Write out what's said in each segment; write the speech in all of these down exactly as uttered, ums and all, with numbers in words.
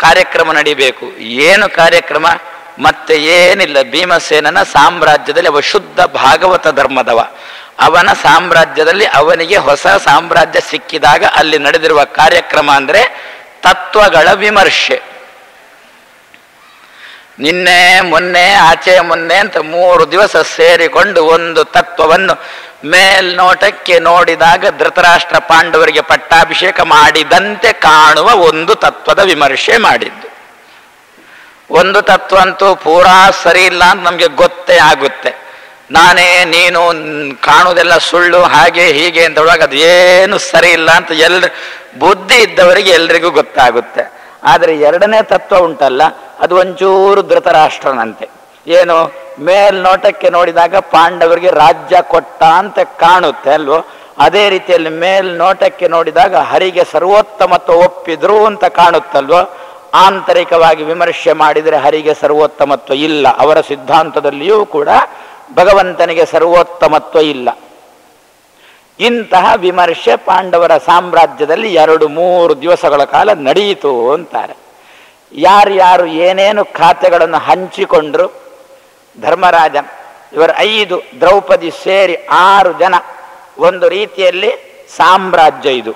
ಕಾರ್ಯಕ್ರಮ ನಡಿಬೇಕು. ಏನು ಕಾರ್ಯಕ್ರಮ? ಮತ್ತೆ ಏನಿಲ್ಲ, ಭೀಮಸೇನನ ಸಾಮ್ರಾಜ್ಯದಲ್ಲಿ ಅವ ಶುದ್ಧ ಭಾಗವತ ಧರ್ಮದವ. ಅವನ ಸಾಮ್ರಾಜ್ಯದಲ್ಲಿ ಅವನಿಗೆ ಹೊಸ ಸಾಮ್ರಾಜ್ಯ ಸಿಕ್ಕಿದಾಗ ಅಲ್ಲಿ ನಡೆದಿರುವ ಕಾರ್ಯಕ್ರಮ ಅಂದರೆ ತತ್ವಗಳ ವಿಮರ್ಶೆ. ನಿನ್ನೆ ಮೊನ್ನೆ ಆಚೆ ಮೊನ್ನೆ ಅಂತ ಮೂರು ದಿವಸ ಸೇರಿಕೊಂಡು ಒಂದು ತತ್ವವನ್ನು ಮೇಲ್ನೋಟಕ್ಕೆ ನೋಡಿದಾಗ ಧೃತರಾಷ್ಟ್ರ ಪಾಂಡವರಿಗೆ ಪಟ್ಟಾಭಿಷೇಕ ಮಾಡಿದಂತೆ ಕಾಣುವ ಒಂದು ತತ್ವದ ವಿಮರ್ಶೆ ಮಾಡಿದ್ದು. ಒಂದು ತತ್ವ ಅಂತೂ ಪೂರಾ ಸರಿ ಇಲ್ಲ ಅಂತ ನಮಗೆ ಗೊತ್ತೇ ಆಗುತ್ತೆ. ನಾನೇ ನೀನು ಕಾಣುವುದೆಲ್ಲ ಸುಳ್ಳು ಹಾಗೆ ಹೀಗೆ ಅಂತ ಹೇಳುವಾಗ ಅದು ಏನು ಸರಿ ಇಲ್ಲ ಅಂತ ಎಲ್ರ ಬುದ್ಧಿ ಇದ್ದವರಿಗೆ ಎಲ್ರಿಗೂ ಗೊತ್ತಾಗುತ್ತೆ. ಆದರೆ ಎರಡನೇ ತತ್ವ ಉಂಟಲ್ಲ, ಅದು ಒಂಚೂರು ಧೃತರಾಷ್ಟ್ರನಂತೆ. ಏನು? ಮೇಲ್ನೋಟಕ್ಕೆ ನೋಡಿದಾಗ ಪಾಂಡವರಿಗೆ ರಾಜ್ಯ ಕೊಟ್ಟ ಅಂತ ಕಾಣುತ್ತೆ ಅಲ್ವೋ, ಅದೇ ರೀತಿಯಲ್ಲಿ ಮೇಲ್ನೋಟಕ್ಕೆ ನೋಡಿದಾಗ ಹರಿಗೆ ಸರ್ವೋತ್ತಮತ್ವ ಒಪ್ಪಿದ್ರು ಅಂತ ಕಾಣುತ್ತಲ್ವೋ. ಆಂತರಿಕವಾಗಿ ವಿಮರ್ಶೆ ಮಾಡಿದರೆ ಹರಿಗೆ ಸರ್ವೋತ್ತಮತ್ವ ಇಲ್ಲ. ಅವರ ಸಿದ್ಧಾಂತದಲ್ಲಿಯೂ ಕೂಡ ಭಗವಂತನಿಗೆ ಸರ್ವೋತ್ತಮತ್ವ ಇಲ್ಲ. ಇಂತಹ ವಿಮರ್ಶೆ ಪಾಂಡವರ ಸಾಮ್ರಾಜ್ಯದಲ್ಲಿ ಎರಡು ಮೂರು ದಿವಸಗಳ ಕಾಲ ನಡೆಯಿತು ಅಂತಾರೆ. ಯಾರ್ಯಾರು ಏನೇನು ಖಾತೆಗಳನ್ನು ಹಂಚಿಕೊಂಡ್ರು, ಧರ್ಮರಾಜ ಇವರ ಐದು, ದ್ರೌಪದಿ ಸೇರಿ ಆರು ಜನ, ಒಂದು ರೀತಿಯಲ್ಲಿ ಸಾಮ್ರಾಜ್ಯ. ಇದು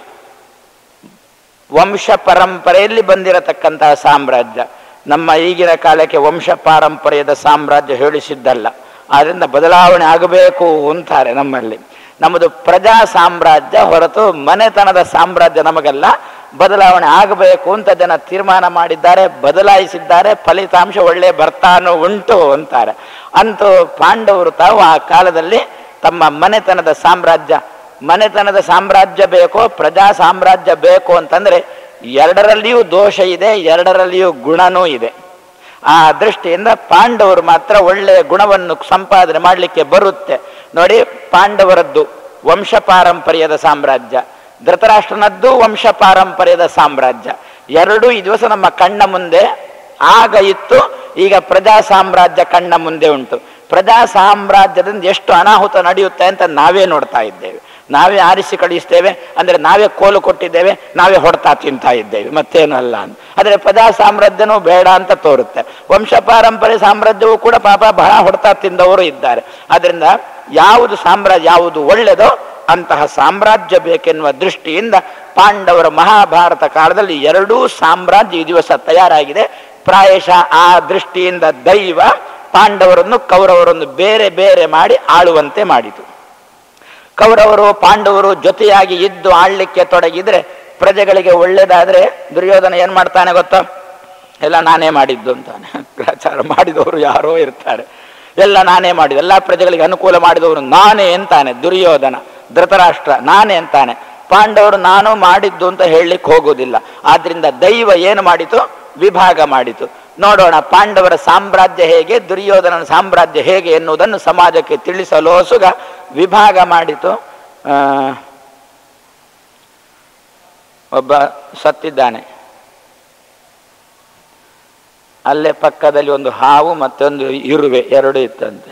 ವಂಶ ಪರಂಪರೆಯಲ್ಲಿ ಬಂದಿರತಕ್ಕಂತಹ ಸಾಮ್ರಾಜ್ಯ. ನಮ್ಮ ಈಗಿನ ಕಾಲಕ್ಕೆ ವಂಶ ಪಾರಂಪರ್ಯದ ಸಾಮ್ರಾಜ್ಯ ಹೇಳಿಸಿದ್ದಲ್ಲ. ಆದ್ದರಿಂದ ಬದಲಾವಣೆ ಆಗಬೇಕು ಅಂತಾರೆ ನಮ್ಮಲ್ಲಿ. ನಮ್ಮದು ಪ್ರಜಾ ಸಾಮ್ರಾಜ್ಯ ಹೊರತು ಮನೆತನದ ಸಾಮ್ರಾಜ್ಯ ನಮಗಲ್ಲ. ಬದಲಾವಣೆ ಆಗಬೇಕು ಅಂತ ಜನ ತೀರ್ಮಾನ ಮಾಡಿದ್ದಾರೆ, ಬದಲಾಯಿಸಿದ್ದಾರೆ. ಫಲಿತಾಂಶ ಒಳ್ಳೆ ಬರ್ತಾನೂ ಉಂಟು ಅಂತಾರೆ. ಅಂತೂ ಪಾಂಡವರು ತಾವು ಆ ಕಾಲದಲ್ಲಿ ತಮ್ಮ ಮನೆತನದ ಸಾಮ್ರಾಜ್ಯ, ಮನೆತನದ ಸಾಮ್ರಾಜ್ಯ ಬೇಕೋ ಪ್ರಜಾ ಸಾಮ್ರಾಜ್ಯ ಬೇಕು ಅಂತಂದರೆ ಎರಡರಲ್ಲಿಯೂ ದೋಷ ಇದೆ, ಎರಡರಲ್ಲಿಯೂ ಗುಣನೂ ಇದೆ. ಆ ದೃಷ್ಟಿಯಿಂದ ಪಾಂಡವರು ಮಾತ್ರ ಒಳ್ಳೆಯ ಗುಣವನ್ನು ಸಂಪಾದನೆ ಮಾಡಲಿಕ್ಕೆ ಬರುತ್ತೆ. ನೋಡಿ, ಪಾಂಡವರದ್ದು ವಂಶ ಪಾರಂಪರ್ಯದ ಸಾಮ್ರಾಜ್ಯ, ಧೃತರಾಷ್ಟ್ರನದ್ದು ವಂಶ ಪಾರಂಪರ್ಯದ ಸಾಮ್ರಾಜ್ಯ. ಎರಡೂ ಈ ದಿವಸ ನಮ್ಮ ಕಣ್ಣ ಮುಂದೆ ಆಗ ಇತ್ತು, ಈಗ ಪ್ರಜಾ ಸಾಮ್ರಾಜ್ಯ ಕಣ್ಣ ಮುಂದೆ ಉಂಟು. ಪ್ರಜಾ ಸಾಮ್ರಾಜ್ಯದಿಂದ ಎಷ್ಟು ಅನಾಹುತ ನಡೆಯುತ್ತೆ ಅಂತ ನಾವೇ ನೋಡ್ತಾ ಇದ್ದೇವೆ. ನಾವೇ ಆರಿಸಿ ಕಳಿಸ್ತೇವೆ ಅಂದರೆ ನಾವೇ ಕೋಲು ಕೊಟ್ಟಿದ್ದೇವೆ, ನಾವೇ ಹೊಡ್ತಾ ತಿಂತಾ ಇದ್ದೇವೆ, ಮತ್ತೇನು ಅಲ್ಲ ಅಂತ. ಆದರೆ ಪ್ರಜಾ ಸಾಮ್ರಾಜ್ಯನೂ ಬೇಡ ಅಂತ ತೋರುತ್ತೆ. ವಂಶ ಪಾರಂಪರ್ಯ ಸಾಮ್ರಾಜ್ಯವೂ ಕೂಡ ಪಾಪ ಬಹಳ ಹೊಡ್ತಾ ತಿಂದವರು ಇದ್ದಾರೆ. ಆದ್ದರಿಂದ ಯಾವುದು ಸಾಮ್ರಾಜ್ಯ ಯಾವುದು ಒಳ್ಳೆಯದೋ ಅಂತಹ ಸಾಮ್ರಾಜ್ಯ ಬೇಕೆನ್ನುವ ದೃಷ್ಟಿಯಿಂದ ಪಾಂಡವರ ಮಹಾಭಾರತ ಕಾಲದಲ್ಲಿ ಎರಡೂ ಸಾಮ್ರಾಜ್ಯ ಈ ದಿವಸ ತಯಾರಾಗಿದೆ. ಪ್ರಾಯಶಃ ಆ ದೃಷ್ಟಿಯಿಂದ ದೈವ ಪಾಂಡವರನ್ನು ಕೌರವರನ್ನು ಬೇರೆ ಬೇರೆ ಮಾಡಿ ಆಳುವಂತೆ ಮಾಡಿತು. ಕೌರವರು ಪಾಂಡವರು ಜೊತೆಯಾಗಿ ಇದ್ದು ಆಳ್ಲಿಕ್ಕೆ ತೊಡಗಿದ್ರೆ ಪ್ರಜೆಗಳಿಗೆ ಒಳ್ಳೇದಾದ್ರೆ ದುರ್ಯೋಧನ ಏನ್ ಮಾಡ್ತಾನೆ ಗೊತ್ತಾ? ಎಲ್ಲ ನಾನೇ ಮಾಡಿದ್ದು ಅಂತಾನೆ. ಗ್ರಹಚಾರ ಮಾಡಿದವರು ಯಾರೋ ಇರ್ತಾರೆ, ಎಲ್ಲ ನಾನೇ ಮಾಡಿದ್ದು, ಎಲ್ಲ ಪ್ರಜೆಗಳಿಗೆ ಅನುಕೂಲ ಮಾಡಿದವರು ನಾನೇ ಅಂತಾನೆ ದುರ್ಯೋಧನ. ಧೃತರಾಷ್ಟ್ರ ನಾನೇ ಅಂತಾನೆ. ಪಾಂಡವರು ನಾನು ಮಾಡಿದ್ದು ಅಂತ ಹೇಳಲಿಕ್ಕೆ ಹೋಗೋದಿಲ್ಲ. ಆದ್ರಿಂದ ದೈವ ಏನು ಮಾಡಿತು? ವಿಭಾಗ ಮಾಡಿತು. ನೋಡೋಣ ಪಾಂಡವರ ಸಾಮ್ರಾಜ್ಯ ಹೇಗೆ, ದುರ್ಯೋಧನನ ಸಾಮ್ರಾಜ್ಯ ಹೇಗೆ ಎನ್ನುವುದನ್ನು ಸಮಾಜಕ್ಕೆ ತಿಳಿಸಲೋಸುಗ ವಿಭಾಗ ಮಾಡಿತು. ಒಬ್ಬ ಸತ್ತಿದ್ದಾನೆ, ಅಲ್ಲೇ ಪಕ್ಕದಲ್ಲಿ ಒಂದು ಹಾವು ಮತ್ತೊಂದು ಇರುವೆ ಎರಡು ಇತ್ತಂತೆ.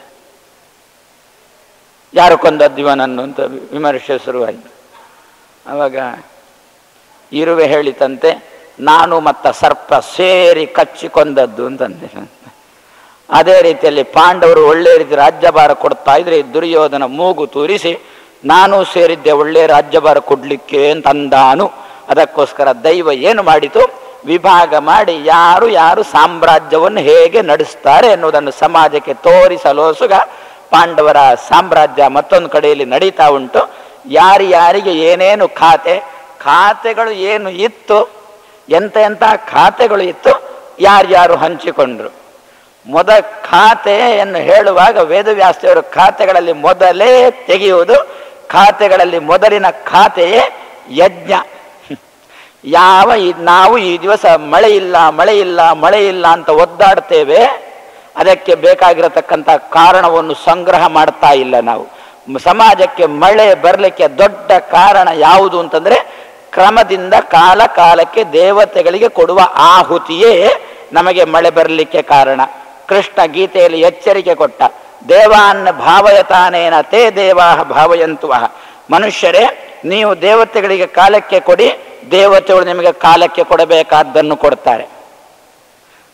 ಯಾರು ಕೊಂದದ್ದು ಇವನನ್ನು ಅಂತ ವಿಮರ್ಶೆ ಶುರುವಾಯಿತು. ಆವಾಗ ಇರುವೆ ಹೇಳಿತಂತೆ, ನಾನು ಮತ್ತು ಸರ್ಪ ಸೇರಿ ಕಚ್ಚಿಕೊಂಡದ್ದು ಅಂತಂದೆ. ಅದೇ ರೀತಿಯಲ್ಲಿ ಪಾಂಡವರು ಒಳ್ಳೆ ರೀತಿ ರಾಜ್ಯಭಾರ ಕೊಡ್ತಾ ಇದ್ರೆ ದುರ್ಯೋಧನ ಮೂಗು ತೂರಿಸಿ ನಾನು ಸೇರಿದ್ದೆ ಒಳ್ಳೆ ರಾಜ್ಯಭಾರ ಕೊಡ್ಲಿಕ್ಕೆ ಅಂತಂದಾನು. ಅದಕ್ಕೋಸ್ಕರ ದೈವ ಏನು ಮಾಡಿತು? ವಿಭಾಗ ಮಾಡಿ ಯಾರು ಯಾರು ಸಾಮ್ರಾಜ್ಯವನ್ನು ಹೇಗೆ ನಡೆಸ್ತಾರೆ ಎನ್ನುವುದನ್ನು ಸಮಾಜಕ್ಕೆ ತೋರಿಸಲೋಸುಗ ಪಾಂಡವರ ಸಾಮ್ರಾಜ್ಯ ಮತ್ತೊಂದು ಕಡೆಯಲ್ಲಿ ನಡೀತಾ ಉಂಟು. ಯಾರ್ಯಾರಿಗೆ ಏನೇನು ಖಾತೆ ಖಾತೆಗಳು ಏನು ಇತ್ತು, ಎಂತ ಎಂಥ ಖಾತೆಗಳು ಇತ್ತು, ಯಾರ್ಯಾರು ಹಂಚಿಕೊಂಡ್ರು. ಮೊದ ಖಾತೆಯನ್ನು ಹೇಳುವಾಗ ವೇದವ್ಯಾಸದೇವರು ಖಾತೆಗಳಲ್ಲಿ ಮೊದಲೇ ತೆಗೆಯುವುದು, ಖಾತೆಗಳಲ್ಲಿ ಮೊದಲಿನ ಖಾತೆಯೇ ಯಜ್ಞ. ಯಾವ ನಾವು ಈ ದಿವಸ ಮಳೆ ಇಲ್ಲ ಮಳೆ ಇಲ್ಲ ಮಳೆ ಇಲ್ಲ ಅಂತ ಒದ್ದಾಡ್ತೇವೆ, ಅದಕ್ಕೆ ಬೇಕಾಗಿರತಕ್ಕಂಥ ಕಾರಣವನ್ನು ಸಂಗ್ರಹ ಮಾಡ್ತಾ ಇಲ್ಲ ನಾವು. ಸಮಾಜಕ್ಕೆ ಮಳೆ ಬರಲಿಕ್ಕೆ ದೊಡ್ಡ ಕಾರಣ ಯಾವುದು ಅಂತಂದ್ರೆ ಕ್ರಮದಿಂದ ಕಾಲ ಕಾಲಕ್ಕೆ ದೇವತೆಗಳಿಗೆ ಕೊಡುವ ಆಹುತಿಯೇ ನಮಗೆ ಮಳೆ ಬರಲಿಕ್ಕೆ ಕಾರಣ. ಕೃಷ್ಣ ಗೀತೆಯಲ್ಲಿ ಎಚ್ಚರಿಕೆ ಕೊಟ್ಟ, ದೇವಾನ್ ಭಾವಯತಾನೇನ ತೇ ದೇವಾ ಭಾವಯಂತು. ಮನುಷ್ಯರೇ, ನೀವು ದೇವತೆಗಳಿಗೆ ಕಾಲಕ್ಕೆ ಕೊಡಿ, ದೇವತೆಗಳು ನಿಮಗೆ ಕಾಲಕ್ಕೆ ಕೊಡಬೇಕಾದ್ದನ್ನು ಕೊಡ್ತಾರೆ.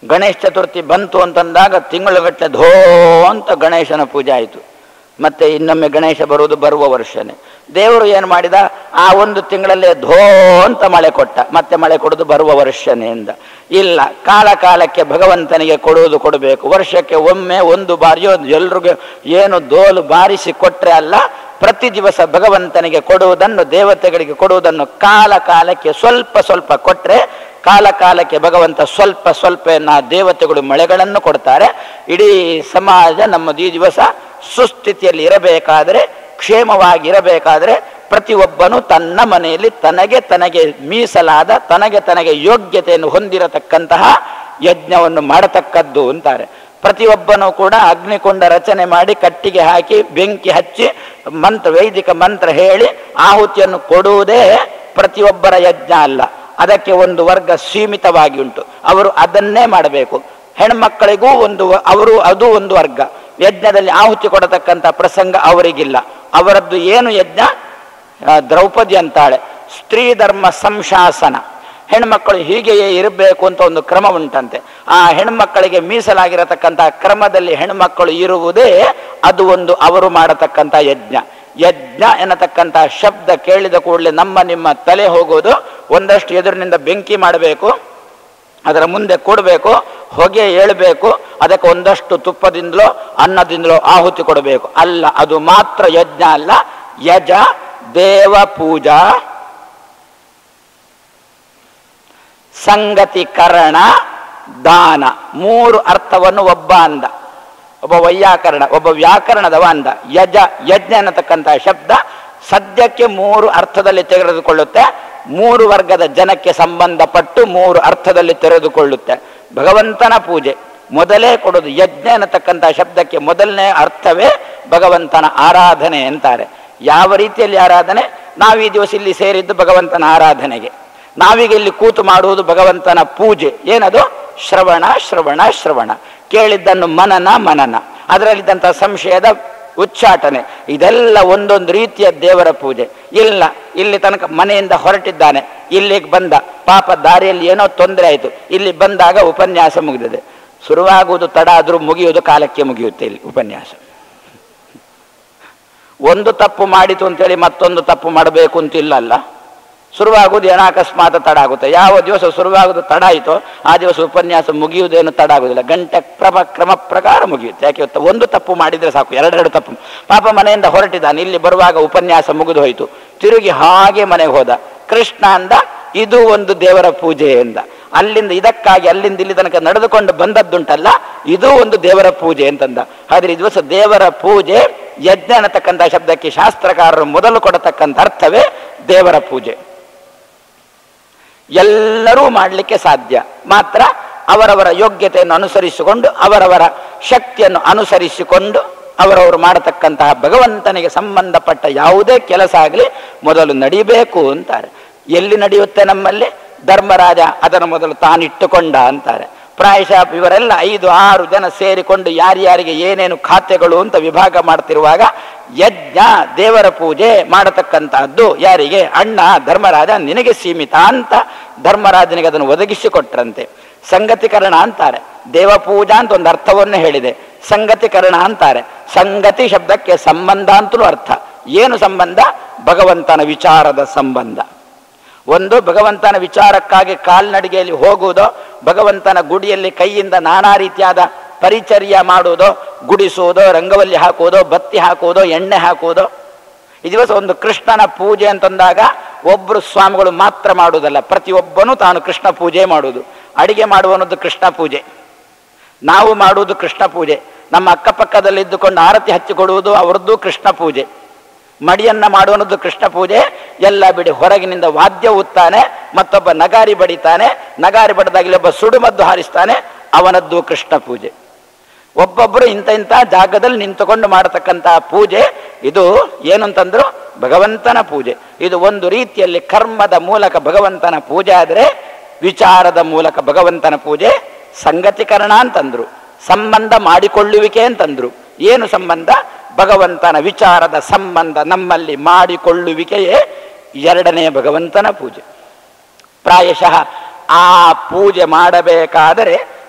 ಗಣೇಶ ಚತುರ್ಥಿ ಬಂತು ಅಂತಂದಾಗ ತಿಂಗಳುಗಟ್ಟಲೆ ಧೋ ಅಂತ ಗಣೇಶನ ಪೂಜೆ ಆಯಿತು. ಮತ್ತೆ ಇನ್ನೊಮ್ಮೆ ಗಣೇಶ ಬರುವುದು ಬರುವ ವರ್ಷನೇ. ದೇವರು ಏನು ಮಾಡಿದ, ಆ ಒಂದು ತಿಂಗಳಲ್ಲೇ ಧೋ ಅಂತ ಮಳೆ ಕೊಟ್ಟ, ಮತ್ತೆ ಮಳೆ ಕೊಡೋದು ಬರುವ ವರ್ಷನೇ ಎಂದ. ಇಲ್ಲ, ಕಾಲ ಕಾಲಕ್ಕೆ ಭಗವಂತನಿಗೆ ಕೊಡುವುದು ಕೊಡಬೇಕು. ವರ್ಷಕ್ಕೆ ಒಮ್ಮೆ ಒಂದು ಬಾರಿಯೋ ಎಲ್ರಿಗೂ ಏನು ದೋಲು ಬಾರಿಸಿ ಕೊಟ್ಟರೆ ಅಲ್ಲ, ಪ್ರತಿ ದಿವಸ ಭಗವಂತನಿಗೆ ಕೊಡುವುದನ್ನು, ದೇವತೆಗಳಿಗೆ ಕೊಡುವುದನ್ನು ಕಾಲ ಕಾಲಕ್ಕೆ ಸ್ವಲ್ಪ ಸ್ವಲ್ಪ ಕೊಟ್ಟರೆ, ಕಾಲ ಕಾಲಕ್ಕೆ ಭಗವಂತ ಸ್ವಲ್ಪ ಸ್ವಲ್ಪ ದೇವತೆಗಳು ಮಳೆಗಳನ್ನು ಕೊಡ್ತಾರೆ. ಇಡೀ ಸಮಾಜ ನಮ್ಮದು ಈ ದಿವಸ ಸುಸ್ಥಿತಿಯಲ್ಲಿ ಇರಬೇಕಾದರೆ, ಕ್ಷೇಮವಾಗಿರಬೇಕಾದರೆ, ಪ್ರತಿಯೊಬ್ಬನು ತನ್ನ ಮನೆಯಲ್ಲಿ ತನಗೆ ತನಗೆ ಮೀಸಲಾದ, ತನಗೆ ತನಗೆ ಯೋಗ್ಯತೆಯನ್ನು ಹೊಂದಿರತಕ್ಕಂತಹ ಯಜ್ಞವನ್ನು ಮಾಡತಕ್ಕದ್ದು ಅಂತಾರೆ. ಪ್ರತಿಯೊಬ್ಬನೂ ಕೂಡ ಅಗ್ನಿಕೊಂಡ ರಚನೆ ಮಾಡಿ ಕಟ್ಟಿಗೆ ಹಾಕಿ ಬೆಂಕಿ ಹಚ್ಚಿ ಮಂತ್ರ ವೈದಿಕ ಮಂತ್ರ ಹೇಳಿ ಆಹುತಿಯನ್ನು ಕೊಡುವುದೇ ಪ್ರತಿಯೊಬ್ಬರ ಯಜ್ಞ ಅಲ್ಲ. ಅದಕ್ಕೆ ಒಂದು ವರ್ಗ ಸೀಮಿತವಾಗಿ ಉಂಟು, ಅವರು ಅದನ್ನೇ ಮಾಡಬೇಕು. ಹೆಣ್ಮಕ್ಕಳಿಗೂ ಒಂದು ಅವರು ಅದು ಒಂದು ವರ್ಗ. ಯಜ್ಞದಲ್ಲಿ ಆಹುತಿ ಕೊಡತಕ್ಕಂಥ ಪ್ರಸಂಗ ಅವರಿಗಿಲ್ಲ. ಅವರದ್ದು ಏನು ಯಜ್ಞ? ದ್ರೌಪದಿ ಅಂತಾಳೆ, ಸ್ತ್ರೀ ಧರ್ಮ ಸಂಶಾಸನ. ಹೆಣ್ಮಕ್ಕಳು ಹೀಗೆಯೇ ಇರಬೇಕು ಅಂತ ಒಂದು ಕ್ರಮ ಉಂಟಂತೆ. ಆ ಹೆಣ್ಮಕ್ಕಳಿಗೆ ಮೀಸಲಾಗಿರತಕ್ಕಂಥ ಕ್ರಮದಲ್ಲಿ ಹೆಣ್ಮಕ್ಕಳು ಇರುವುದೇ ಅದು ಒಂದು ಅವರು ಮಾಡತಕ್ಕಂಥ ಯಜ್ಞ. ಯಜ್ಞ ಎನ್ನತಕ್ಕಂಥ ಶಬ್ದ ಕೇಳಿದ ಕೂಡಲೇ ನಮ್ಮ ನಿಮ್ಮ ತಲೆ ಹೋಗೋದು, ಒಂದಷ್ಟು ಎದುರಿನಿಂದ ಬೆಂಕಿ ಮಾಡಬೇಕು, ಅದರ ಮುಂದೆ ಕೊಡಬೇಕು, ಹೊಗೆ ಏಳಬೇಕು, ಅದಕ್ಕೆ ಒಂದಷ್ಟು ತುಪ್ಪದಿಂದಲೋ ಅನ್ನದಿಂದಲೋ ಆಹುತಿ ಕೊಡಬೇಕು. ಅಲ್ಲ, ಅದು ಮಾತ್ರ ಯಜ್ಞ ಅಲ್ಲ. ಯಜ, ದೇವ ಪೂಜಾ, ಸಂಗತಿಕರಣ, ದಾನ, ಮೂರು ಅರ್ಥವನ್ನು ಒಬ್ಬ ಅಂದ. ಒಬ್ಬ ವೈಯಾಕರಣ, ಒಬ್ಬ ವ್ಯಾಕರಣದವ ಅಂದ. ಯಜ, ಯಜ್ಞ ಅನ್ನತಕ್ಕಂಥ ಶಬ್ದ ಸದ್ಯಕ್ಕೆ ಮೂರು ಅರ್ಥದಲ್ಲಿ ತೆಗೆದುಕೊಳ್ಳುತ್ತೆ. ಮೂರು ವರ್ಗದ ಜನಕ್ಕೆ ಸಂಬಂಧಪಟ್ಟು ಮೂರು ಅರ್ಥದಲ್ಲಿ ತೆರೆದುಕೊಳ್ಳುತ್ತೆ. ಭಗವಂತನ ಪೂಜೆ ಮೊದಲೇ ಕೊಡೋದು. ಯಜ್ಞ ಅನ್ನತಕ್ಕಂಥ ಶಬ್ದಕ್ಕೆ ಮೊದಲನೇ ಅರ್ಥವೇ ಭಗವಂತನ ಆರಾಧನೆ ಅಂತಾರೆ. ಯಾವ ರೀತಿಯಲ್ಲಿ ಆರಾಧನೆ? ನಾವೀ ದಿವಸ ಇಲ್ಲಿ ಸೇರಿದ್ದು ಭಗವಂತನ ಆರಾಧನೆಗೆ. ನಾವೀಗ ಇಲ್ಲಿ ಕೂತು ಮಾಡುವುದು ಭಗವಂತನ ಪೂಜೆ. ಏನದು? ಶ್ರವಣ, ಶ್ರವಣ, ಶ್ರವಣ. ಕೇಳಿದ್ದನ್ನು ಮನನ, ಮನನ. ಅದರಲ್ಲಿದ್ದಂಥ ಸಂಶಯದ ಉಚ್ಚಾಟನೆ. ಇದೆಲ್ಲ ಒಂದೊಂದು ರೀತಿಯ ದೇವರ ಪೂಜೆ. ಇಲ್ಲ, ಇಲ್ಲಿ ತನಕ ಮನೆಯಿಂದ ಹೊರಟಿದ್ದಾನೆ, ಇಲ್ಲಿಗೆ ಬಂದ, ಪಾಪ ದಾರಿಯಲ್ಲಿ ಏನೋ ತೊಂದರೆ ಆಯಿತು, ಇಲ್ಲಿ ಬಂದಾಗ ಉಪನ್ಯಾಸ ಮುಗಿದಿದೆ. ಶುರುವಾಗುವುದು ತಡ ಆದರೂ ಮುಗಿಯುವುದು ಕಾಲಕ್ಕೆ ಮುಗಿಯುತ್ತೆ. ಇಲ್ಲಿ ಉಪನ್ಯಾಸ ಒಂದು ತಪ್ಪು ಮಾಡಿತು ಅಂತೇಳಿ ಮತ್ತೊಂದು ತಪ್ಪು ಮಾಡಬೇಕು ಅಂತಿಲ್ಲ ಅಲ್ಲ. ಶುರುವಾಗುವುದು ಏನೋ ಅಕಸ್ಮಾತ್ ತಡ ಆಗುತ್ತೆ. ಯಾವ ದಿವಸ ಶುರುವಾಗುವುದು ತಡ ಆಯಿತೋ ಆ ದಿವಸ ಉಪನ್ಯಾಸ ಮುಗಿಯುವುದೇನು ತಡ ಆಗುವುದಿಲ್ಲ. ಗಂಟೆ ಕ್ರಮ ಕ್ರಮ ಪ್ರಕಾರ ಮುಗಿಯುತ್ತೆ. ಯಾಕೆ ಗೊತ್ತಾ? ಒಂದು ತಪ್ಪು ಮಾಡಿದರೆ ಸಾಕು, ಎರಡೆರಡು ತಪ್ಪು. ಪಾಪ ಮನೆಯಿಂದ ಹೊರಟಿದ್ದಾನೆ, ಇಲ್ಲಿ ಬರುವಾಗ ಉಪನ್ಯಾಸ ಮುಗಿದು ಹೋಯಿತು, ತಿರುಗಿ ಹಾಗೆ ಮನೆಗೆ ಹೋದ. ಕೃಷ್ಣ ಅಂದ, ಇದು ಒಂದು ದೇವರ ಪೂಜೆ ಎಂದ. ಅಲ್ಲಿಂದ ಇದಕ್ಕಾಗಿ ಅಲ್ಲಿಂದ ಇಲ್ಲಿ ತನಕ ನಡೆದುಕೊಂಡು ಬಂದದ್ದುಂಟಲ್ಲ, ಇದು ಒಂದು ದೇವರ ಪೂಜೆ ಅಂತಂದ. ಆದ್ರೆ ಈ ದಿವಸ ದೇವರ ಪೂಜೆ, ಯಜ್ಞ ಅನ್ನತಕ್ಕಂಥ ಶಬ್ದಕ್ಕೆ ಶಾಸ್ತ್ರಕಾರರು ಮೊದಲು ಕೊಡತಕ್ಕಂಥ ಅರ್ಥವೇ ದೇವರ ಪೂಜೆ. ಎಲ್ಲರೂ ಮಾಡಲಿಕ್ಕೆ ಸಾಧ್ಯ, ಮಾತ್ರ ಅವರವರ ಯೋಗ್ಯತೆಯನ್ನು ಅನುಸರಿಸಿಕೊಂಡು, ಅವರವರ ಶಕ್ತಿಯನ್ನು ಅನುಸರಿಸಿಕೊಂಡು ಅವರವರು ಮಾಡತಕ್ಕಂತಹ ಭಗವಂತನಿಗೆ ಸಂಬಂಧಪಟ್ಟ ಯಾವುದೇ ಕೆಲಸ ಆಗಲಿ ಮೊದಲು ನಡಿಬೇಕು ಅಂತಾರೆ. ಎಲ್ಲಿ ನಡೆಯುತ್ತೆ ನಮ್ಮಲ್ಲಿ? ಧರ್ಮರಾಜ ಅದನ್ನು ಮೊದಲು ತಾನಿಟ್ಟುಕೊಂಡ ಅಂತಾರೆ. ಪ್ರಾಯಶಃ ಇವರೆಲ್ಲ ಐದು ಆರು ಜನ ಸೇರಿಕೊಂಡು ಯಾರ್ಯಾರಿಗೆ ಏನೇನು ಖಾತೆಗಳು ಅಂತ ವಿಭಾಗ ಮಾಡ್ತಿರುವಾಗ ಯಜ್ಞ, ದೇವರ ಪೂಜೆ ಮಾಡತಕ್ಕಂತಹದ್ದು ಯಾರಿಗೆ? ಅಣ್ಣ ಧರ್ಮರಾಜ, ನಿನಗೆ ಸೀಮಿತ ಅಂತ ಧರ್ಮರಾಜನಿಗೆ ಅದನ್ನು ಒದಗಿಸಿಕೊಟ್ರಂತೆ. ಸಂಗತಿಕರಣ ಅಂತಾರೆ. ದೇವಪೂಜಾ ಅಂತ ಒಂದು ಅರ್ಥವನ್ನು ಹೇಳಿದೆ, ಸಂಗತಿಕರಣ ಅಂತಾರೆ. ಸಂಗತಿ ಶಬ್ದಕ್ಕೆ ಸಂಬಂಧ ಅಂತಲೂ ಅರ್ಥ. ಏನು ಸಂಬಂಧ? ಭಗವಂತನ ವಿಚಾರದ ಸಂಬಂಧ. ಒಂದು, ಭಗವಂತನ ವಿಚಾರಕ್ಕಾಗಿ ಕಾಲ್ನಡಿಗೆಯಲ್ಲಿ ಹೋಗುವುದೋ, ಭಗವಂತನ ಗುಡಿಯಲ್ಲಿ ಕೈಯಿಂದ ನಾನಾ ರೀತಿಯಾದ ಪರಿಚರ್ಯ ಮಾಡುವುದೋ, ಗುಡಿಸುವುದೋ, ರಂಗವಲ್ಲಿ ಹಾಕುವುದೋ, ಬತ್ತಿ ಹಾಕುವುದೋ, ಎಣ್ಣೆ ಹಾಕುವುದೋ. ಈ ದಿವಸ ಒಂದು ಕೃಷ್ಣನ ಪೂಜೆ ಅಂತಂದಾಗ ಒಬ್ಬರು ಸ್ವಾಮಿಗಳು ಮಾತ್ರ ಮಾಡುವುದಲ್ಲ, ಪ್ರತಿಯೊಬ್ಬನೂ ತಾನು ಕೃಷ್ಣ ಪೂಜೆ ಮಾಡುವುದು. ಅಡಿಗೆ ಮಾಡುವನದ್ದು ಕೃಷ್ಣ ಪೂಜೆ, ನಾವು ಮಾಡುವುದು ಕೃಷ್ಣ ಪೂಜೆ, ನಮ್ಮ ಅಕ್ಕಪಕ್ಕದಲ್ಲಿದ್ದುಕೊಂಡು ಆರತಿ ಹಚ್ಚಿಕೊಡುವುದು ಅವರದ್ದು ಕೃಷ್ಣ ಪೂಜೆ, ಮಡಿಯನ್ನ ಮಾಡುವನದ್ದು ಕೃಷ್ಣ ಪೂಜೆ. ಎಲ್ಲ ಬಿಡಿ, ಹೊರಗಿನಿಂದ ವಾದ್ಯ ಉತ್ತಾನೆ, ಮತ್ತೊಬ್ಬ ನಗಾರಿ ಬಡಿತಾನೆ, ನಗಾರಿ ಬಡಿದಾಗಲಿ ಒಬ್ಬ ಸುಡುಮದ್ದು ಹಾರಿಸ್ತಾನೆ, ಅವನದ್ದು ಕೃಷ್ಣ ಪೂಜೆ. ಒಬ್ಬೊಬ್ಬರು ಇಂಥ ಇಂಥ ಜಾಗದಲ್ಲಿ ನಿಂತುಕೊಂಡು ಮಾಡತಕ್ಕಂತಹ ಪೂಜೆ ಇದು ಏನು ಅಂತಂದ್ರು? ಭಗವಂತನ ಪೂಜೆ. ಇದು ಒಂದು ರೀತಿಯಲ್ಲಿ ಕರ್ಮದ ಮೂಲಕ ಭಗವಂತನ ಪೂಜೆ ಆದರೆ, ವಿಚಾರದ ಮೂಲಕ ಭಗವಂತನ ಪೂಜೆ ಸಂಗತಿಕರಣ ಅಂತಂದ್ರು. ಸಂಬಂಧ ಮಾಡಿಕೊಳ್ಳುವಿಕೆ ಅಂತಂದ್ರು. ಏನು ಸಂಬಂಧ? ಭಗವಂತನ ವಿಚಾರದ ಸಂಬಂಧ ನಮ್ಮಲ್ಲಿ ಮಾಡಿಕೊಳ್ಳುವಿಕೆಯೇ ಎರಡನೇ ಭಗವಂತನ ಪೂಜೆ. ಪ್ರಾಯಶಃ ಆ ಪೂಜೆ ಮಾಡಬೇಕಾದರೆ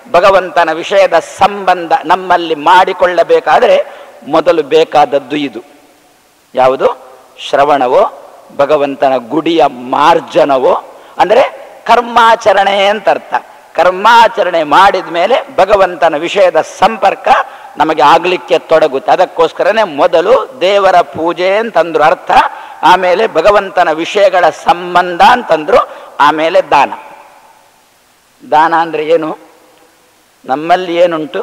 ಭಗವಂತನ ವಿಷಯದ ಸಂಬಂಧ ನಮ್ಮಲ್ಲಿ ಮಾಡಿಕೊಳ್ಳಬೇಕಾದರೆ ಮೊದಲು ಬೇಕಾದದ್ದು ಇದು. ಯಾವುದು? ಶ್ರವಣವೋ, ಭಗವಂತನ ಗುಡಿಯ ಮಾರ್ಜನವೋ, ಅಂದರೆ ಕರ್ಮಾಚರಣೆ ಅಂತ ಅರ್ಥ. ಕರ್ಮಾಚರಣೆ ಮಾಡಿದ ಮೇಲೆ ಭಗವಂತನ ವಿಷಯದ ಸಂಪರ್ಕ ನಮಗೆ ಆಗಲಿಕ್ಕೆ ತೊಡಗುತ್ತೆ. ಅದಕ್ಕೋಸ್ಕರನೇ ಮೊದಲು ದೇವರ ಪೂಜೆ ಅಂತಂದ್ರು ಅರ್ಥ, ಆಮೇಲೆ ಭಗವಂತನ ವಿಷಯಗಳ ಸಂಬಂಧ ಅಂತಂದ್ರು, ಆಮೇಲೆ ದಾನ. ದಾನ ಅಂದರೆ ಏನು? ನಮ್ಮಲ್ಲಿ ಏನುಂಟು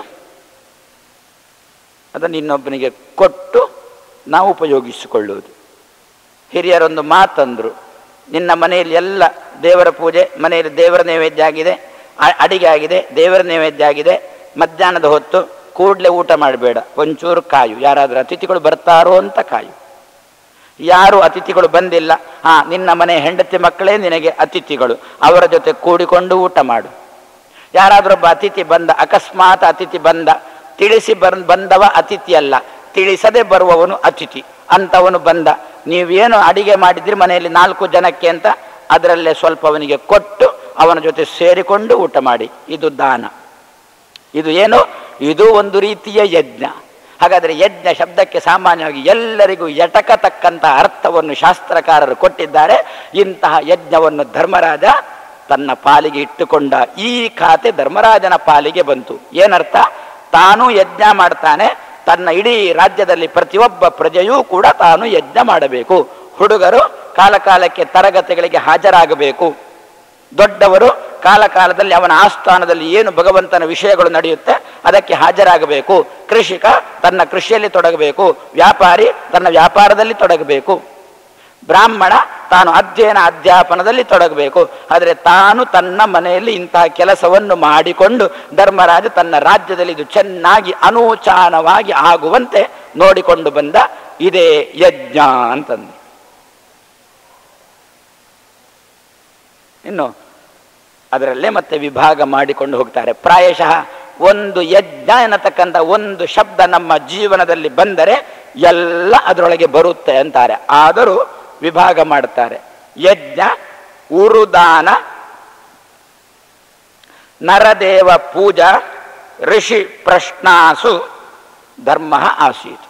ಅದನ್ನು ಇನ್ನೊಬ್ಬನಿಗೆ ಕೊಟ್ಟು ನಾವು ಉಪಯೋಗಿಸಿಕೊಳ್ಳುವುದು. ಹಿರಿಯರೊಂದು ಮಾತಂದರು, ನಿನ್ನ ಮನೆಯಲ್ಲಿ ಎಲ್ಲ ದೇವರ ಪೂಜೆ, ಮನೆಯಲ್ಲಿ ದೇವರ ನೈವೇದ್ಯ ಆಗಿದೆ, ಅಡಿಗೆ ಆಗಿದೆ, ದೇವರ ನೈವೇದ್ಯ ಆಗಿದೆ, ಮಧ್ಯಾಹ್ನದ ಹೊತ್ತು ಕೂಡಲೇ ಊಟ ಮಾಡಬೇಡ, ಒಂಚೂರು ಕಾಯು, ಯಾರಾದರೂ ಅತಿಥಿಗಳು ಬರ್ತಾರೋ ಅಂತ ಕಾಯು. ಯಾರು ಅತಿಥಿಗಳು ಬಂದಿಲ್ಲ, ಹಾ ನಿನ್ನ ಮನೆ ಹೆಂಡತಿ ಮಕ್ಕಳೇ ನಿನಗೆ ಅತಿಥಿಗಳು, ಅವರ ಜೊತೆ ಕೂಡಿಕೊಂಡು ಊಟ ಮಾಡು. ಯಾರಾದ್ರೊಬ್ಬ ಅತಿಥಿ ಬಂದ, ಅಕಸ್ಮಾತ್ ಅತಿಥಿ ಬಂದ, ತಿಳಿಸಿ ಬರ್ ಬಂದವ ಅತಿಥಿ ಅಲ್ಲ, ತಿಳಿಸದೆ ಬರುವವನು ಅತಿಥಿ ಅಂತವನು ಬಂದ, ನೀವೇನು ಅಡಿಗೆ ಮಾಡಿದ್ರಿ ಮನೆಯಲ್ಲಿ ನಾಲ್ಕು ಜನಕ್ಕೆ ಅಂತ ಅದರಲ್ಲೇ ಸ್ವಲ್ಪ ಅವನಿಗೆ ಕೊಟ್ಟು ಅವನ ಜೊತೆ ಸೇರಿಕೊಂಡು ಊಟ ಮಾಡಿ. ಇದು ದಾನ. ಇದು ಏನು? ಇದು ಒಂದು ರೀತಿಯ ಯಜ್ಞ. ಹಾಗಾದರೆ ಯಜ್ಞ ಶಬ್ದಕ್ಕೆ ಸಾಮಾನ್ಯವಾಗಿ ಎಲ್ಲರಿಗೂ ಎಟಕತಕ್ಕಂಥ ಅರ್ಥವನ್ನು ಶಾಸ್ತ್ರಕಾರರು ಕೊಟ್ಟಿದ್ದಾರೆ. ಇಂತಹ ಯಜ್ಞವನ್ನು ಧರ್ಮರಾಜ ತನ್ನ ಪಾಲಿಗೆ ಇಟ್ಟುಕೊಂಡ. ಈ ಖಾತೆ ಧರ್ಮರಾಜನ ಪಾಲಿಗೆ ಬಂತು. ಏನರ್ಥ? ತಾನು ಯಜ್ಞ ಮಾಡ್ತಾನೆ, ತನ್ನ ಇಡೀ ರಾಜ್ಯದಲ್ಲಿ ಪ್ರತಿಯೊಬ್ಬ ಪ್ರಜೆಯೂ ಕೂಡ ತಾನು ಯಜ್ಞ ಮಾಡಬೇಕು. ಹುಡುಗರು ಕಾಲ ಕಾಲಕ್ಕೆ ತರಗತಿಗಳಿಗೆ ಹಾಜರಾಗಬೇಕು, ದೊಡ್ಡವರು ಕಾಲ ಕಾಲದಲ್ಲಿ ಅವನ ಆಸ್ಥಾನದಲ್ಲಿ ಏನು ಭಗವಂತನ ವಿಷಯಗಳು ನಡೆಯುತ್ತೆ ಅದಕ್ಕೆ ಹಾಜರಾಗಬೇಕು. ಕೃಷಿಕ ತನ್ನ ಕೃಷಿಯಲ್ಲಿ ತೊಡಗಬೇಕು, ವ್ಯಾಪಾರಿ ತನ್ನ ವ್ಯಾಪಾರದಲ್ಲಿ ತೊಡಗಬೇಕು, ಬ್ರಾಹ್ಮಣ ತಾನು ಅಧ್ಯಯನ ಅಧ್ಯಾಪನದಲ್ಲಿ ತೊಡಗಬೇಕು. ಆದರೆ ತಾನು ತನ್ನ ಮನೆಯಲ್ಲಿ ಇಂತಹ ಕೆಲಸವನ್ನು ಮಾಡಿಕೊಂಡು ಧರ್ಮರಾಜ ತನ್ನ ರಾಜ್ಯದಲ್ಲಿ ಇದು ಚೆನ್ನಾಗಿ ಅನೂಚಾನವಾಗಿ ಆಗುವಂತೆ ನೋಡಿಕೊಂಡು ಬಂದ. ಇದೇ ಯಜ್ಞ ಅಂತಂದು. ಇನ್ನು ಅದರಲ್ಲೇ ಮತ್ತೆ ವಿಭಾಗ ಮಾಡಿಕೊಂಡು ಹೋಗ್ತಾರೆ. ಪ್ರಾಯಶಃ ಒಂದು ಯಜ್ಞ ಎನ್ನತಕ್ಕಂಥ ಒಂದು ಶಬ್ದ ನಮ್ಮ ಜೀವನದಲ್ಲಿ ಬಂದರೆ ಎಲ್ಲ ಅದರೊಳಗೆ ಬರುತ್ತೆ ಅಂತಾರೆ. ಆದರೂ ವಿಭಾಗ ಮಾಡ್ತಾರೆ. ಯಜ್ಞ, ಉರುದಾನ, ನರದೇವ ಪೂಜಾ, ಋಷಿ ಪ್ರಶ್ನಾಸು ಧರ್ಮ ಆಸೀತ್.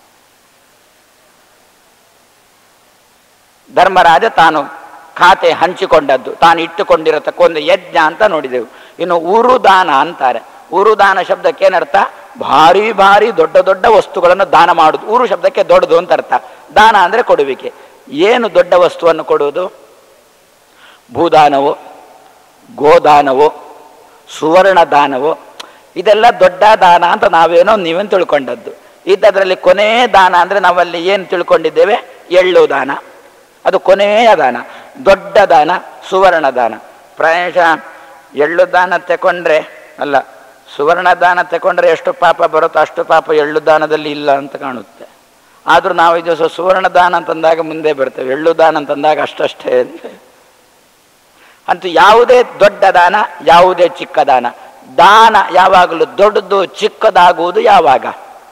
ಧರ್ಮರಾಜ ತಾನು ಖಾತೆ ಹಂಚಿಕೊಂಡದ್ದು, ತಾನು ಇಟ್ಟುಕೊಂಡಿರತಕ್ಕ ಒಂದು ಯಜ್ಞ ಅಂತ ನೋಡಿದೆವು. ಇನ್ನು ಉರುದಾನ ಅಂತಾರೆ. ಉರುದಾನ ಶಬ್ದಕ್ಕೆ ಏನರ್ಥ? ಭಾರಿ ಭಾರಿ ದೊಡ್ಡ ದೊಡ್ಡ ವಸ್ತುಗಳನ್ನು ದಾನ ಮಾಡುದು. ಉರು ಶಬ್ದಕ್ಕೆ ದೊಡ್ಡದು ಅಂತ ಅರ್ಥ. ದಾನ ಅಂದರೆ ಕೊಡುವಿಕೆ. ಏನು ದೊಡ್ಡ ವಸ್ತುವನ್ನು ಕೊಡುವುದು? ಭೂದಾನವೋ, ಗೋದಾನವೋ, ಸುವರ್ಣ ದಾನವೋ, ಇದೆಲ್ಲ ದೊಡ್ಡ ದಾನ ಅಂತ ನಾವೇನೋ ನೀವೇನು ತಿಳ್ಕೊಂಡದ್ದು. ಇದರಲ್ಲಿ ಕೊನೆಯ ದಾನ ಅಂದರೆ ನಾವಲ್ಲಿ ಏನು ತಿಳ್ಕೊಂಡಿದ್ದೇವೆ? ಎಳ್ಳು ದಾನ, ಅದು ಕೊನೆಯ ದಾನ. ದೊಡ್ಡ ದಾನ ಸುವರ್ಣ ದಾನ. ಪ್ರಾಯಶಃ ಎಳ್ಳು ದಾನ ತಗೊಂಡ್ರೆ ಅಲ್ಲ, ಸುವರ್ಣ ದಾನ ತಗೊಂಡ್ರೆ ಎಷ್ಟು ಪಾಪ ಬರುತ್ತೋ ಅಷ್ಟು ಪಾಪ ಎಳ್ಳು ದಾನದಲ್ಲಿ ಇಲ್ಲ ಅಂತ ಕಾಣುತ್ತೆ. ಆದರೂ ನಾವು ಇದು ಸುವರ್ಣ ದಾನ ಅಂತಂದಾಗ ಮುಂದೆ ಬರ್ತೇವೆ, ಎಳ್ಳು ದಾನ ಅಂತಂದಾಗ ಅಷ್ಟಷ್ಟೇ ಅಂತ. ಅಂತೂ ಯಾವುದೇ ದೊಡ್ಡ ದಾನ, ಯಾವುದೇ ಚಿಕ್ಕ ದಾನ, ದಾನ ಯಾವಾಗಲೂ ದೊಡ್ಡದು ಚಿಕ್ಕದಾಗುವುದು ಯಾವಾಗ?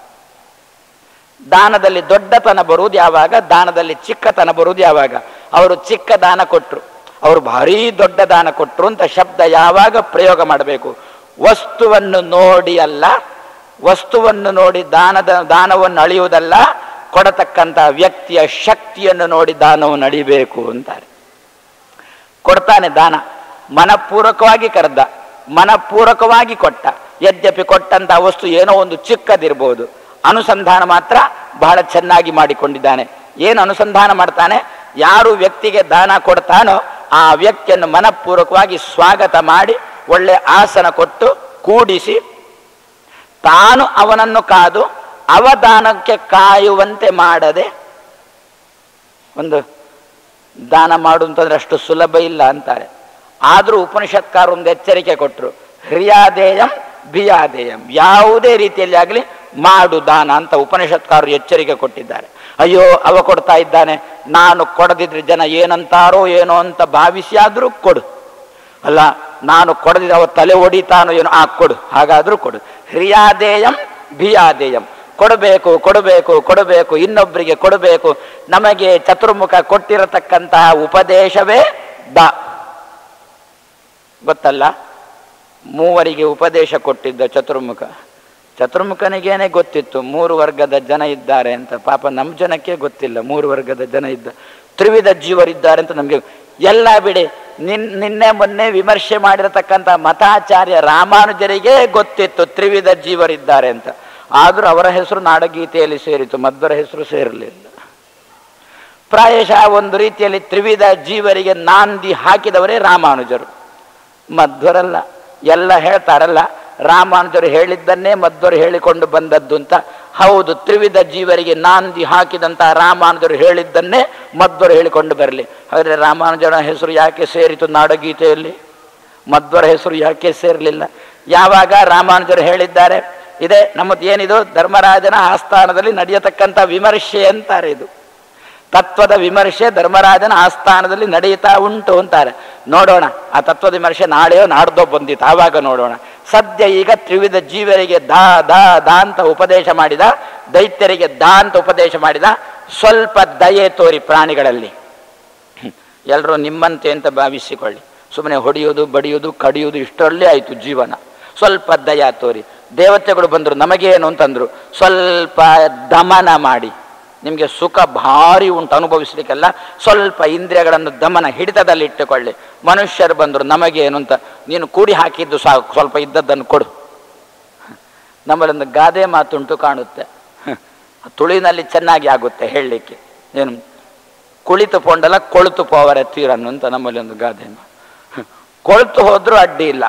ದಾನದಲ್ಲಿ ದೊಡ್ಡತನ ಬರುವುದು ಯಾವಾಗ? ದಾನದಲ್ಲಿ ಚಿಕ್ಕತನ ಬರುವುದು ಯಾವಾಗ? ಅವರು ಚಿಕ್ಕ ದಾನ ಕೊಟ್ಟರು, ಅವರು ಭಾರೀ ದೊಡ್ಡ ದಾನ ಕೊಟ್ಟರು ಅಂತ ಶಬ್ದ ಯಾವಾಗ ಪ್ರಯೋಗ ಮಾಡಬೇಕು? ವಸ್ತುವನ್ನು ನೋಡಿ ಅಲ್ಲ, ವಸ್ತುವನ್ನು ನೋಡಿ ದಾನದ ದಾನವನ್ನು ಅಳೆಯುವುದಲ್ಲ, ಕೊಡತಕ್ಕಂಥ ವ್ಯಕ್ತಿಯ ಶಕ್ತಿಯನ್ನು ನೋಡಿ ದಾನವನ್ನು ಅಳಿಬೇಕು ಅಂತಾರೆ. ಕೊಡ್ತಾನೆ ದಾನ, ಮನಪೂರ್ವಕವಾಗಿ ಕರೆದ, ಮನಪೂರ್ವಕವಾಗಿ ಕೊಟ್ಟ. ಯದ್ಯಪಿ ಕೊಟ್ಟಂತಹ ವಸ್ತು ಏನೋ ಒಂದು ಚಿಕ್ಕದಿರ್ಬೋದು, ಅನುಸಂಧಾನ ಮಾತ್ರ ಬಹಳ ಚೆನ್ನಾಗಿ ಮಾಡಿಕೊಂಡಿದ್ದಾನೆ. ಏನು ಅನುಸಂಧಾನ ಮಾಡ್ತಾನೆ? ಯಾರು ವ್ಯಕ್ತಿಗೆ ದಾನ ಕೊಡ್ತಾನೋ ಆ ವ್ಯಕ್ತಿಯನ್ನು ಮನಪೂರ್ವಕವಾಗಿ ಸ್ವಾಗತ ಮಾಡಿ ಒಳ್ಳೆ ಆಸನ ಕೊಟ್ಟು ಕೂಡಿಸಿ ತಾನು ಅವನನ್ನು ಕಾದು ಅವದಾನಕ್ಕೆ ಕಾಯುವಂತೆ ಮಾಡದೆ. ಒಂದು ದಾನ ಮಾಡುವಂತಂದ್ರೆ ಅಷ್ಟು ಸುಲಭ ಇಲ್ಲ ಅಂತಾರೆ. ಆದರೂ ಉಪನಿಷತ್ಕಾರ ಒಂದು ಎಚ್ಚರಿಕೆ ಕೊಟ್ಟರು, ಹ್ರಿಯಾದೇಯಂ ಭಿಯಾದೇಯಂ, ಯಾವುದೇ ರೀತಿಯಲ್ಲಿ ಆಗಲಿ ಮಾಡು ದಾನ ಅಂತ ಉಪನಿಷತ್ಕಾರರು ಎಚ್ಚರಿಕೆ ಕೊಟ್ಟಿದ್ದಾರೆ. ಅಯ್ಯೋ ಅವ ಕೊಡ್ತಾ ಇದ್ದಾನೆ, ನಾನು ಕೊಡದಿದ್ರೆ ಜನ ಏನಂತಾರೋ ಏನೋ ಅಂತ ಭಾವಿಸಿ ಆದರೂ ಕೊಡು, ಅಲ್ಲ ನಾನು ಕೊಡದಿದ್ರೆ ಅವ ತಲೆ ಹೊಡಿತಾನೋ ಏನೋ ಆ ಕೊಡು, ಹಾಗಾದರೂ ಕೊಡು. ಹ್ರಿಯಾದೇಯಂ ಭಿಯಾದೇಯಂ, ಕೊಡಬೇಕು ಕೊಡಬೇಕು ಕೊಡಬೇಕು, ಇನ್ನೊಬ್ಬರಿಗೆ ಕೊಡಬೇಕು. ನಮಗೆ ಚತುರ್ಮುಖ ಕೊಟ್ಟಿರತಕ್ಕಂತಹ ಉಪದೇಶವೇ ದ, ಗೊತ್ತಲ್ಲ? ಮೂವರಿಗೆ ಉಪದೇಶ ಕೊಟ್ಟಿದ್ದ ಚತುರ್ಮುಖ. ಚತುರ್ಮುಖನಿಗೇನೆ ಗೊತ್ತಿತ್ತು ಮೂರು ವರ್ಗದ ಜನ ಇದ್ದಾರೆ ಅಂತ. ಪಾಪ ನಮ್ಮ ಜನಕ್ಕೆ ಗೊತ್ತಿಲ್ಲ ಮೂರು ವರ್ಗದ ಜನ ಇದ್ದ, ತ್ರಿವಿಧ ಜೀವರಿದ್ದಾರೆ ಅಂತ ನಮಗೆ ಎಲ್ಲ ಬಿಡಿ. ನಿನ್ ನಿನ್ನೆ ಮೊನ್ನೆ ವಿಮರ್ಶೆ ಮಾಡಿರತಕ್ಕಂಥ ಮತಾಚಾರ್ಯ ರಾಮಾನುಜರಿಗೆ ಗೊತ್ತಿತ್ತು ತ್ರಿವಿಧ ಜೀವರಿದ್ದಾರೆ ಅಂತ. ಆದರೂ ಅವರ ಹೆಸರು ನಾಡಗೀತೆಯಲ್ಲಿ ಸೇರಿತು, ಮಧ್ವರ ಹೆಸರು ಸೇರಲಿಲ್ಲ. ಪ್ರಾಯಶಃ ಒಂದು ರೀತಿಯಲ್ಲಿ ತ್ರಿವಿಧ ಜೀವರಿಗೆ ನಾಂದಿ ಹಾಕಿದವರೇ ರಾಮಾನುಜರು, ಮಧ್ವರಲ್ಲ. ಎಲ್ಲ ಹೇಳ್ತಾರಲ್ಲ ರಾಮಾನುಜರು ಹೇಳಿದ್ದನ್ನೇ ಮಧ್ವರು ಹೇಳಿಕೊಂಡು ಬಂದದ್ದು ಅಂತ. ಹೌದು, ತ್ರಿವಿಧ ಜೀವರಿಗೆ ನಾಂದಿ ಹಾಕಿದಂಥ ರಾಮಾನುಜರು ಹೇಳಿದ್ದನ್ನೇ ಮಧ್ವರು ಹೇಳಿಕೊಂಡು ಬರಲಿ. ಹಾಗಾದರೆ ರಾಮಾನುಜರ ಹೆಸರು ಯಾಕೆ ಸೇರಿತು ನಾಡಗೀತೆಯಲ್ಲಿ? ಮಧ್ವರ ಹೆಸರು ಯಾಕೆ ಸೇರಲಿಲ್ಲ? ಯಾವಾಗ ರಾಮಾನುಜರು ಹೇಳಿದ್ದಾರೆ, ಇದೇ ನಮ್ಮದು ಏನಿದು ಧರ್ಮರಾಜನ ಆಸ್ಥಾನದಲ್ಲಿ ನಡೆಯತಕ್ಕಂಥ ವಿಮರ್ಶೆ ಅಂತಾರೆ. ಇದು ತತ್ವದ ವಿಮರ್ಶೆ ಧರ್ಮರಾಜನ ಆಸ್ಥಾನದಲ್ಲಿ ನಡೆಯುತ್ತಾ ಉಂಟು ಅಂತಾರೆ. ನೋಡೋಣ ಆ ತತ್ವದ ವಿಮರ್ಶೆ ನಾಳೆಯೋ ನಾಡ್ದೋ ಬಂದಿತ್ತು, ಆವಾಗ ನೋಡೋಣ. ಸದ್ಯ ಈಗ ತ್ರಿವಿಧ ಜೀವರಿಗೆ ದಾ ದಾ ದಾ ಅಂತ ಉಪದೇಶ ಮಾಡಿದ, ದೈತ್ಯರಿಗೆ ದಾ ಅಂತ ಉಪದೇಶ ಮಾಡಿದ. ಸ್ವಲ್ಪ ದಯೆ ತೋರಿ ಪ್ರಾಣಿಗಳಲ್ಲಿ, ಎಲ್ಲರೂ ನಿಮ್ಮಂತೆ ಅಂತ ಭಾವಿಸಿಕೊಳ್ಳಿ. ಸುಮ್ಮನೆ ಹೊಡೆಯೋದು ಬಡಿಯೋದು ಕಡಿಯೋದು ಇಷ್ಟರಲ್ಲೇ ಆಯಿತು ಜೀವನ. ಸ್ವಲ್ಪ ದಯ ತೋರಿ. ದೇವತೆಗಳು ಬಂದರು, ನಮಗೇನು ಅಂತಂದರು, ಸ್ವಲ್ಪ ದಮನ ಮಾಡಿ. ನಿಮಗೆ ಸುಖ ಭಾರಿ ಉಂಟು ಅನುಭವಿಸ್ಲಿಕ್ಕೆಲ್ಲ, ಸ್ವಲ್ಪ ಇಂದ್ರಿಯಗಳನ್ನು ದಮನ ಹಿಡಿತದಲ್ಲಿ ಇಟ್ಟುಕೊಳ್ಳಿ. ಮನುಷ್ಯರು ಬಂದರು, ನಮಗೇನು ಅಂತ, ನೀನು ಕೂಡಿ ಹಾಕಿದ್ದು ಸಾಕು, ಸ್ವಲ್ಪ ಇದ್ದದ್ದನ್ನು ಕೊಡು. ನಮ್ಮಲ್ಲೊಂದು ಗಾದೆ ಮಾತುಂಟು ಕಾಣುತ್ತೆ, ತುಳಿನಲ್ಲಿ ಚೆನ್ನಾಗಿ ಆಗುತ್ತೆ ಹೇಳಲಿಕ್ಕೆ. ಏನು, ಕುಳಿತು ಪೊಂಡಲ್ಲ ಕೊಳುತು ಪೋವರ ತೀರನ್ನು ಅಂತ ನಮ್ಮಲ್ಲಿ ಒಂದು ಗಾದೆ. ಕೊಳುತು ಹೋದ್ರೂ ಅಡ್ಡಿ ಇಲ್ಲ.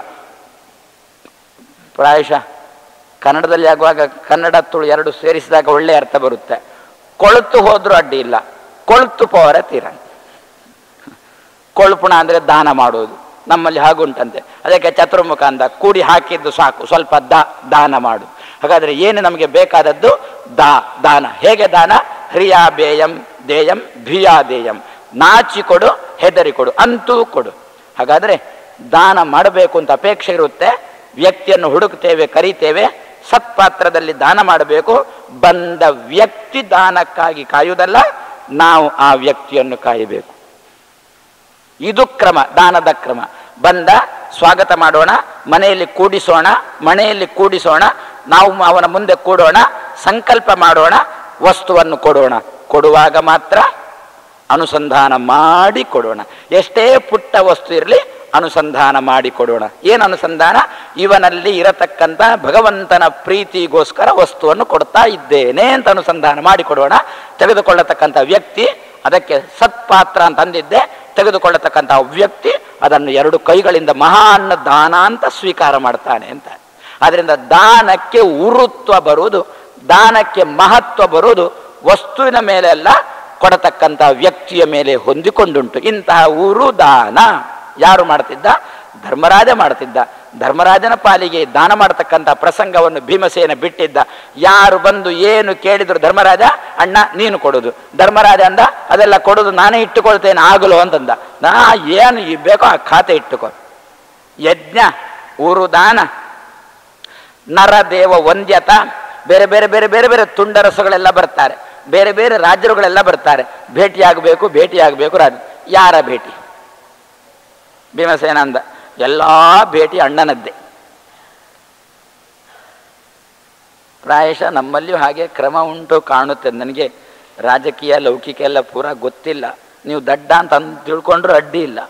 ಪ್ರಾಯಶಃ ಕನ್ನಡದಲ್ಲಿ ಆಗುವಾಗ ಕನ್ನಡ ತುಳು ಎರಡು ಸೇರಿಸಿದಾಗ ಒಳ್ಳೆಯ ಅರ್ಥ ಬರುತ್ತೆ. ಕೊಳುತು ಹೋದ್ರೂ ಅಡ್ಡಿ ಇಲ್ಲ, ಕೊಳುತು ಪೋವರ ತೀರ. ಕೊಳುಪುಣ ಅಂದರೆ ದಾನ ಮಾಡುವುದು, ನಮ್ಮಲ್ಲಿ ಹಾಗುಂಟಂತೆ. ಅದಕ್ಕೆ ಚತುರ್ಮುಖ ಅಂದ, ಕೂಡಿ ಹಾಕಿದ್ದು ಸಾಕು, ಸ್ವಲ್ಪ ದಾ ದಾನ ಮಾಡು. ಹಾಗಾದರೆ ಏನು ನಮಗೆ ಬೇಕಾದದ್ದು? ದಾ ದಾನ. ಹೇಗೆ ದಾನ? ಹ್ರಿಯಾ ಬೇಯಂ ದೇಯಂ ಭಿಯಾ ದೇಯಂ. ನಾಚಿ ಕೊಡು, ಹೆದರಿ ಕೊಡು, ಅಂತೂ ಕೊಡು. ಹಾಗಾದರೆ ದಾನ ಮಾಡಬೇಕು ಅಂತ ಅಪೇಕ್ಷೆ ಇರುತ್ತೆ. ವ್ಯಕ್ತಿಯನ್ನು ಹುಡುಕ್ತೇವೆ, ಕರಿತೇವೆ, ಸತ್ಪಾತ್ರದಲ್ಲಿ ದಾನ ಮಾಡಬೇಕು. ಬಂದ ವ್ಯಕ್ತಿ ದಾನಕ್ಕಾಗಿ ಕಾಯುವುದಲ್ಲ, ನಾವು ಆ ವ್ಯಕ್ತಿಯನ್ನು ಕಾಯಬೇಕು. ಇದು ಕ್ರಮ, ದಾನದ ಕ್ರಮ. ಬಂದ ಸ್ವಾಗತ ಮಾಡೋಣ, ಮನೆಯಲ್ಲಿ ಕೂಡಿಸೋಣ, ಮನೆಯಲ್ಲಿ ಕೂಡಿಸೋಣ, ನಾವು ಅವನ ಮುಂದೆ ಕೂಡೋಣ, ಸಂಕಲ್ಪ ಮಾಡೋಣ, ವಸ್ತುವನ್ನು ಕೊಡೋಣ. ಕೊಡುವಾಗ ಮಾತ್ರ ಅನುಸಂಧಾನ ಮಾಡಿ ಕೊಡೋಣ. ಎಷ್ಟೇ ಪುಟ್ಟ ವಸ್ತು ಇರಲಿ, ಅನುಸಂಧಾನ ಮಾಡಿ ಕೊಡೋಣ. ಏನು ಅನುಸಂಧಾನ? ಇವನಲ್ಲಿ ಇರತಕ್ಕಂಥ ಭಗವಂತನ ಪ್ರೀತಿಗೋಸ್ಕರ ವಸ್ತುವನ್ನು ಕೊಡ್ತಾ ಇದ್ದೇನೆ ಅಂತ ಅನುಸಂಧಾನ ಮಾಡಿ ಕೊಡೋಣ. ತೆಗೆದುಕೊಳ್ಳತಕ್ಕಂಥ ವ್ಯಕ್ತಿ, ಅದಕ್ಕೆ ಸತ್ಪಾತ್ರ ಅಂತ ಅಂದಿದ್ದೆ, ತೆಗೆದುಕೊಳ್ಳತಕ್ಕಂಥ ವ್ಯಕ್ತಿ ಅದನ್ನು ಎರಡು ಕೈಗಳಿಂದ ಮಹಾನ್ ದಾನ ಅಂತ ಸ್ವೀಕಾರ ಮಾಡ್ತಾನೆ ಅಂತ. ಆದ್ದರಿಂದ ದಾನಕ್ಕೆ ಉರುತ್ವ ಬರುವುದು, ದಾನಕ್ಕೆ ಮಹತ್ವ ಬರುವುದು ವಸ್ತುವಿನ ಮೇಲೆ ಅಲ್ಲ, ಕೊಡತಕ್ಕಂಥ ವ್ಯಕ್ತಿಯ ಮೇಲೆ ಹೊಂದಿಕೊಂಡುಂಟು. ಇಂತಹ ಉರು ದಾನ ಯಾರು ಮಾಡ್ತಿದ್ದ? ಧರ್ಮರಾಜ ಮಾಡ್ತಿದ್ದ. ಧರ್ಮರಾಜನ ಪಾಲಿಗೆ ದಾನ ಮಾಡತಕ್ಕಂಥ ಪ್ರಸಂಗವನ್ನು ಭೀಮಸೇನ ಬಿಟ್ಟಿದ್ದ. ಯಾರು ಬಂದು ಏನು ಕೇಳಿದ್ರು, ಧರ್ಮರಾಜ ಅಣ್ಣ ನೀನು ಕೊಡೋದು. ಧರ್ಮರಾಜ ಅಂದ, ಅದೆಲ್ಲ ಕೊಡೋದು ನಾನೇ ಇಟ್ಟುಕೊಳ್ತೇನೆ ಆಗಲು ಅಂತಂದ. ನಾ ಏನು ಬೇಕೋ ಆ ಖಾತೆ ಇಟ್ಟುಕೊ. ಯಜ್ಞ, ಊರು ದಾನ, ನರದೇವ ವಂದ್ಯತ, ಬೇರೆ ಬೇರೆ ಬೇರೆ ಬೇರೆ ಬೇರೆ ತುಂಡರಸಗಳೆಲ್ಲ ಬರ್ತಾರೆ, ಬೇರೆ ಬೇರೆ ರಾಜ್ಯಗಳೆಲ್ಲ ಬರ್ತಾರೆ. ಭೇಟಿಯಾಗಬೇಕು ಭೇಟಿಯಾಗಬೇಕು ರಾಜ. ಯಾರ ಭೇಟಿ? ಭೀಮಸೇನ ಅಂದ, ಎಲ್ಲ ಭೇಟಿ ಅಣ್ಣನದ್ದೇ. ಪ್ರಾಯಶಃ ನಮ್ಮಲ್ಲಿಯೂ ಹಾಗೆ ಕ್ರಮ ಉಂಟು ಕಾಣುತ್ತೆ. ನನಗೆ ರಾಜಕೀಯ ಲೌಕಿಕ ಎಲ್ಲ ಪೂರ ಗೊತ್ತಿಲ್ಲ, ನೀವು ದಡ್ಡ ಅಂತ ಅಂದು ತಿಳ್ಕೊಂಡ್ರೂ ಅಡ್ಡಿ ಇಲ್ಲ.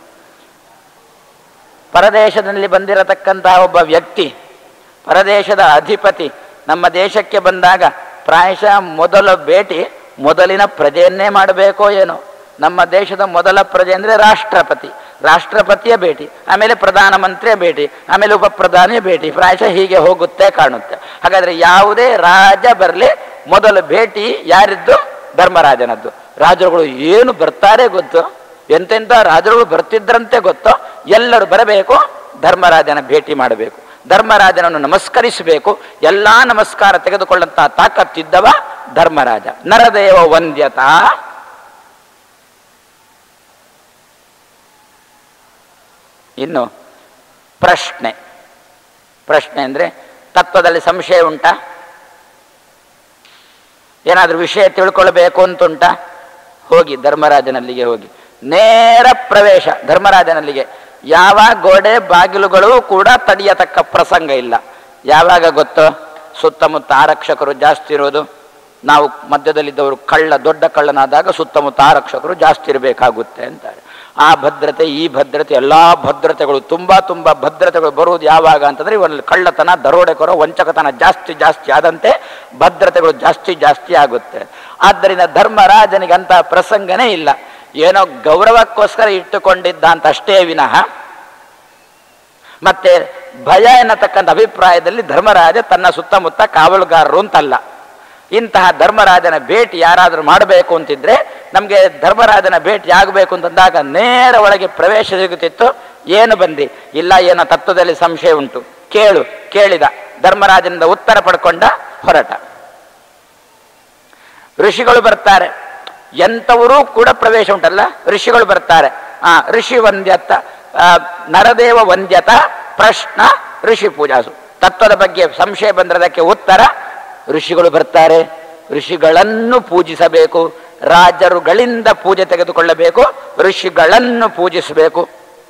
ಪರದೇಶದಲ್ಲಿ ಬಂದಿರತಕ್ಕಂತಹ ಒಬ್ಬ ವ್ಯಕ್ತಿ, ಪರದೇಶದ ಅಧಿಪತಿ ನಮ್ಮ ದೇಶಕ್ಕೆ ಬಂದಾಗ ಪ್ರಾಯಶಃ ಮೊದಲ ಭೇಟಿ ಮೊದಲಿನ ಪ್ರಜೆಯನ್ನೇ ಮಾಡಬೇಕೋ ಏನೋ. ನಮ್ಮ ದೇಶದ ಮೊದಲ ಪ್ರಜೆ ಅಂದರೆ ರಾಷ್ಟ್ರಪತಿ, ರಾಷ್ಟ್ರಪತಿಯ ಭೇಟಿ, ಆಮೇಲೆ ಪ್ರಧಾನಮಂತ್ರಿಯ ಭೇಟಿ, ಆಮೇಲೆ ಉಪ ಪ್ರಧಾನಿಯ ಭೇಟಿ. ಪ್ರಾಯಶಃ ಹೀಗೆ ಹೋಗುತ್ತೆ ಕಾಣುತ್ತೆ. ಹಾಗಾದರೆ ಯಾವುದೇ ರಾಜ ಬರಲಿ, ಮೊದಲ ಭೇಟಿ ಯಾರಿದ್ದು? ಧರ್ಮರಾಜನದ್ದು. ರಾಜರುಗಳು ಏನು ಬರ್ತಾರೆ ಗೊತ್ತು, ಎಂತೆಂಥ ರಾಜರುಗಳು ಬರ್ತಿದ್ರಂತೆ ಗೊತ್ತೋ. ಎಲ್ಲರೂ ಬರಬೇಕು, ಧರ್ಮರಾಜನ ಭೇಟಿ ಮಾಡಬೇಕು, ಧರ್ಮರಾಜನನ್ನು ನಮಸ್ಕರಿಸಬೇಕು. ಎಲ್ಲ ನಮಸ್ಕಾರ ತೆಗೆದುಕೊಳ್ಳಂತಹ ತಾಕತ್ತಿದ್ದವ ಧರ್ಮರಾಜ. ನರದೇವ ವಂದ್ಯತಾ. ಇನ್ನು ಪ್ರಶ್ನೆ. ಪ್ರಶ್ನೆ ಅಂದರೆ ತತ್ವದಲ್ಲಿ ಸಂಶಯ ಉಂಟಾ? ಏನಾದರೂ ವಿಷಯ ತಿಳ್ಕೊಳ್ಬೇಕು ಅಂತುಂಟಾ? ಹೋಗಿ ಧರ್ಮರಾಜನಲ್ಲಿಗೆ ಹೋಗಿ ನೇರ ಪ್ರವೇಶ. ಧರ್ಮರಾಜನಲ್ಲಿಗೆ ಯಾವ ಗೋಡೆ ಬಾಗಿಲುಗಳು ಕೂಡ ತಡೆಯತಕ್ಕ ಪ್ರಸಂಗ ಇಲ್ಲ. ಯಾವಾಗ ಗೊತ್ತೋ? ಸುತ್ತಮುತ್ತ ಆರಕ್ಷಕರು ಜಾಸ್ತಿ ಇರೋದು. ನಾವು ಮಧ್ಯದಲ್ಲಿದ್ದವರು ಕಳ್ಳ ದೊಡ್ಡ ಕಳ್ಳನಾದಾಗ ಸುತ್ತಮುತ್ತ ಆರಕ್ಷಕರು ಜಾಸ್ತಿ ಇರಬೇಕಾಗುತ್ತೆ ಅಂತಾರೆ. ಆ ಭದ್ರತೆ ಈ ಭದ್ರತೆ ಎಲ್ಲ ಭದ್ರತೆಗಳು ತುಂಬ ತುಂಬ ಭದ್ರತೆಗಳು ಬರುವುದು ಯಾವಾಗ ಅಂತಂದರೆ ಇವರಲ್ಲಿ ಕಳ್ಳತನ ದರೋಡೆಕೋರ ವಂಚಕತನ ಜಾಸ್ತಿ ಜಾಸ್ತಿ ಆದಂತೆ ಭದ್ರತೆಗಳು ಜಾಸ್ತಿ ಜಾಸ್ತಿ ಆಗುತ್ತೆ. ಆದ್ದರಿಂದ ಧರ್ಮರಾಜನಿಗೆ ಅಂತಹ ಪ್ರಸಂಗನೇ ಇಲ್ಲ. ಏನೋ ಗೌರವಕ್ಕೋಸ್ಕರ ಇಟ್ಟುಕೊಂಡಿದ್ದ ಅಂತ ಅಷ್ಟೇ ವಿನಃ ಮತ್ತೆ ಭಯ ಎನ್ನತಕ್ಕಂಥ ಅಭಿಪ್ರಾಯದಲ್ಲಿ ಧರ್ಮರಾಜ ತನ್ನ ಸುತ್ತಮುತ್ತ ಕಾವಲುಗಾರರು ಅಂತಲ್ಲ. ಇಂತಹ ಧರ್ಮರಾಜನ ಭೇಟಿ ಯಾರಾದರೂ ಮಾಡಬೇಕು ಅಂತಿದ್ರೆ ನಮಗೆ ಧರ್ಮರಾಜನ ಭೇಟಿ ಆಗಬೇಕು ಅಂತಂದಾಗ ನೇರ ಒಳಗೆ ಪ್ರವೇಶ ಸಿಗುತ್ತಿತ್ತು. ಏನು ಬಂದಿ? ಇಲ್ಲ, ಏನೋ ತತ್ವದಲ್ಲಿ ಸಂಶಯ ಉಂಟು, ಕೇಳು. ಕೇಳಿದ, ಧರ್ಮರಾಜನಿಂದ ಉತ್ತರ ಪಡ್ಕೊಂಡ, ಹೊರಟ. ಋಷಿಗಳು ಬರ್ತಾರೆ, ಎಂಥವರೂ ಕೂಡ ಪ್ರವೇಶ ಉಂಟಲ್ಲ, ಋಷಿಗಳು ಬರ್ತಾರೆ. ಆ ಋಷಿ ವಂದ್ಯತ ನರದೇವ ವಂದ್ಯತ ಪ್ರಶ್ನ ಋಷಿ ಪೂಜಾಸು. ತತ್ವದ ಬಗ್ಗೆ ಸಂಶಯ ಬಂದಿರೋದಕ್ಕೆ ಉತ್ತರ ಋಷಿಗಳು ಬರ್ತಾರೆ. ಋಷಿಗಳನ್ನು ಪೂಜಿಸಬೇಕು, ರಾಜರುಗಳಿಂದ ಪೂಜೆ ತೆಗೆದುಕೊಳ್ಳಬೇಕು, ಋಷಿಗಳನ್ನು ಪೂಜಿಸಬೇಕು.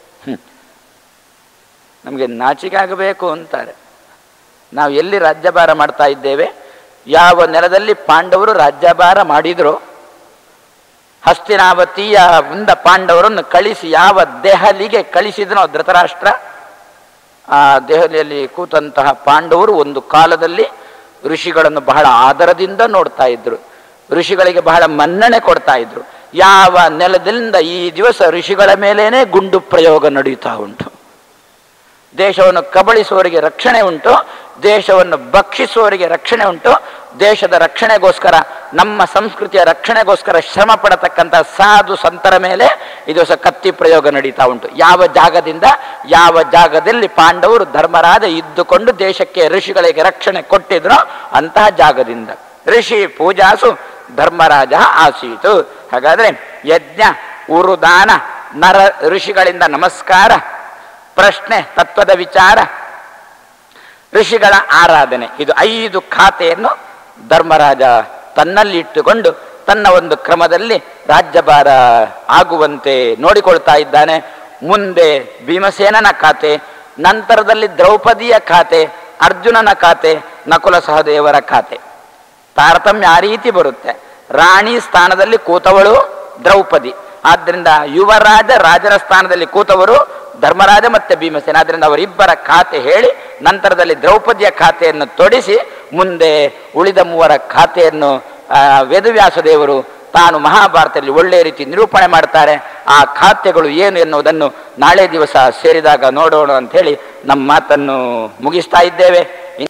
ನಮಗೆ ನಾಚಿಕೆ ಆಗಬೇಕು ಅಂತಾರೆ. ನಾವು ಎಲ್ಲಿ ರಾಜ್ಯಭಾರ ಮಾಡ್ತಾ ಇದ್ದೇವೆ? ಯಾವ ನೆಲದಲ್ಲಿ ಪಾಂಡವರು ರಾಜ್ಯಭಾರ ಮಾಡಿದ್ರು, ಹಸ್ತಿನಾವತಿಯ ಮುಂದ ಪಾಂಡವರನ್ನು ಕಳಿಸಿ ಯಾವ ದೆಹಲಿಗೆ ಕಳಿಸಿದನೋ ಧೃತರಾಷ್ಟ್ರ, ಆ ದೆಹಲಿಯಲ್ಲಿ ಕೂತಂತಹ ಪಾಂಡವರು ಒಂದು ಕಾಲದಲ್ಲಿ ಋಷಿಗಳನ್ನು ಬಹಳ ಆದರದಿಂದ ನೋಡ್ತಾ ಇದ್ರು, ಋಷಿಗಳಿಗೆ ಬಹಳ ಮನ್ನಣೆ ಕೊಡ್ತಾ ಇದ್ರು. ಯಾವ ನೆಲದಿಂದ ಈ ದಿವಸ ಋಷಿಗಳ ಮೇಲೇನೆ ಗುಂಡು ಪ್ರಯೋಗ ನಡೀತಾ ಉಂಟು. ದೇಶವನ್ನು ಕಬಳಿಸುವವರಿಗೆ ರಕ್ಷಣೆ ಉಂಟು, ದೇಶವನ್ನು ಭಕ್ಷಿಸುವವರಿಗೆ ರಕ್ಷಣೆ ಉಂಟು. ದೇಶದ ರಕ್ಷಣೆಗೋಸ್ಕರ, ನಮ್ಮ ಸಂಸ್ಕೃತಿಯ ರಕ್ಷಣೆಗೋಸ್ಕರ ಶ್ರಮ ಪಡತಕ್ಕಂಥ ಸಾಧು ಸಂತರ ಮೇಲೆ ಈ ದಿವಸ ಕತ್ತಿ ಪ್ರಯೋಗ ನಡೀತಾ ಉಂಟು. ಯಾವ ಜಾಗದಿಂದ, ಯಾವ ಜಾಗದಲ್ಲಿ ಪಾಂಡವರು ಧರ್ಮರಾಜ ಇದ್ದುಕೊಂಡು ದೇಶಕ್ಕೆ ಋಷಿಗಳಿಗೆ ರಕ್ಷಣೆ ಕೊಟ್ಟಿದ್ರು ಅಂತಹ ಜಾಗದಿಂದ ಋಷಿ ಪೂಜಾಸು ಧರ್ಮರಾಜ ಆಸೀತು. ಹಾಗಾದ್ರೆ ಯಜ್ಞ, ಉರುದಾನ, ನರ ಋಷಿಗಳಿಂದ ನಮಸ್ಕಾರ, ಪ್ರಶ್ನೆ, ತತ್ವದ ವಿಚಾರ, ಋಷಿಗಳ ಆರಾಧನೆ, ಇದು ಐದು ಖಾತೆಯನ್ನು ಧರ್ಮರಾಜ ತನ್ನಲ್ಲಿ ಇಟ್ಟುಕೊಂಡು ತನ್ನ ಒಂದು ಕ್ರಮದಲ್ಲಿ ರಾಜ್ಯಭಾರ ಆಗುವಂತೆ ನೋಡಿಕೊಳ್ತಾ ಇದ್ದಾನೆ. ಮುಂದೆ ಭೀಮಸೇನನ ಖಾತೆ, ನಂತರದಲ್ಲಿ ದ್ರೌಪದಿಯ ಖಾತೆ, ಅರ್ಜುನನ ಖಾತೆ, ನಕುಲ ಸಹದೇವರ ಖಾತೆ. ತಾರತಮ್ಯ ಆ ರೀತಿ ಬರುತ್ತೆ. ರಾಣಿ ಸ್ಥಾನದಲ್ಲಿ ಕೂತವಳು ದ್ರೌಪದಿ, ಆದ್ದರಿಂದ ಯುವರಾಜ ರಾಜರ ಸ್ಥಾನದಲ್ಲಿ ಕೂತವರು ಧರ್ಮರಾಜ ಮತ್ತೆ ಭೀಮಸೇನ. ಆದ್ದರಿಂದ ಅವರಿಬ್ಬರ ಖಾತೆ ಹೇಳಿ ನಂತರದಲ್ಲಿ ದ್ರೌಪದಿಯ ಖಾತೆಯನ್ನು ತೊಡಿಸಿ ಮುಂದೆ ಉಳಿದ ಮೂವರ ಖಾತೆಯನ್ನು ವೇದವ್ಯಾಸ ದೇವರು ತಾನು ಮಹಾಭಾರತದಲ್ಲಿ ಒಳ್ಳೆಯ ರೀತಿ ನಿರೂಪಣೆ ಮಾಡ್ತಾರೆ. ಆ ಖಾತೆಗಳು ಏನು ಎನ್ನುವುದನ್ನು ನಾಳೆ ದಿವಸ ಸೇರಿದಾಗ ನೋಡೋಣ ಅಂತ ಹೇಳಿ ನಮ್ಮ ಮಾತನ್ನು ಮುಗಿಸ್ತಾ ಇದ್ದೇವೆ.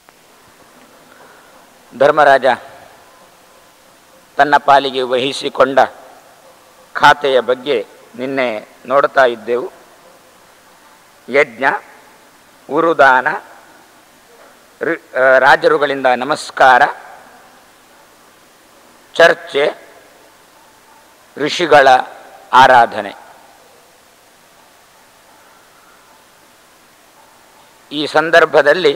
ಧರ್ಮರಾಜ ತನ್ನ ಪಾಲಿಗೆ ವಹಿಸಿಕೊಂಡ ಖಾತೆಯ ಬಗ್ಗೆ ನಿನ್ನೆ ನೋಡ್ತಾ ಇದ್ದೆವು. ಯಜ್ಞ, ಉರುದಾನ, ರಾಜರುಗಳಿಂದ ನಮಸ್ಕಾರ, ಚರ್ಚೆ, ಋಷಿಗಳ ಆರಾಧನೆ. ಈ ಸಂದರ್ಭದಲ್ಲಿ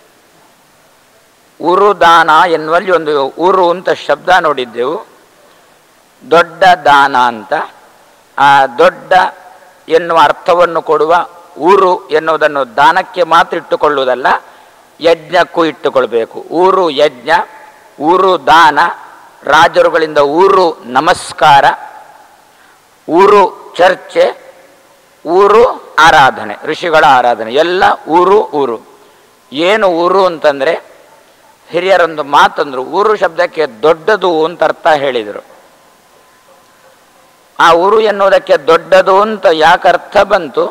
ಉರುದಾನ ಎನ್ನುವಲ್ಲಿ ಒಂದು ಉರು ಅಂತ ಶಬ್ದ ನೋಡಿದ್ದೆವು, ದೊಡ್ಡ ದಾನ ಅಂತ. ಆ ದೊಡ್ಡ ಎನ್ನುವ ಅರ್ಥವನ್ನು ಕೊಡುವ ಊರು ಎನ್ನುವುದನ್ನು ದಾನಕ್ಕೆ ಮಾತ್ರ ಇಟ್ಟುಕೊಳ್ಳುವುದಲ್ಲ, ಯಜ್ಞಕ್ಕೂ ಇಟ್ಟುಕೊಳ್ಬೇಕು. ಊರು ಯಜ್ಞ, ಊರು ದಾನ, ರಾಜರುಗಳಿಂದ ಊರು ನಮಸ್ಕಾರ, ಊರು ಚರ್ಚೆ, ಊರು ಆರಾಧನೆ, ಋಷಿಗಳ ಆರಾಧನೆ, ಎಲ್ಲ ಊರು ಊರು. ಏನು ಊರು ಅಂತಂದರೆ ಹಿರಿಯರೊಂದು ಮಾತಂದ್ರು, ಊರು ಶಬ್ದಕ್ಕೆ ದೊಡ್ಡದು ಅಂತ ಅರ್ಥ ಹೇಳಿದರು. ಆ ಊರು ಎನ್ನುವುದಕ್ಕೆ ದೊಡ್ಡದು ಅಂತ ಯಾಕೆ ಅರ್ಥ ಬಂತು?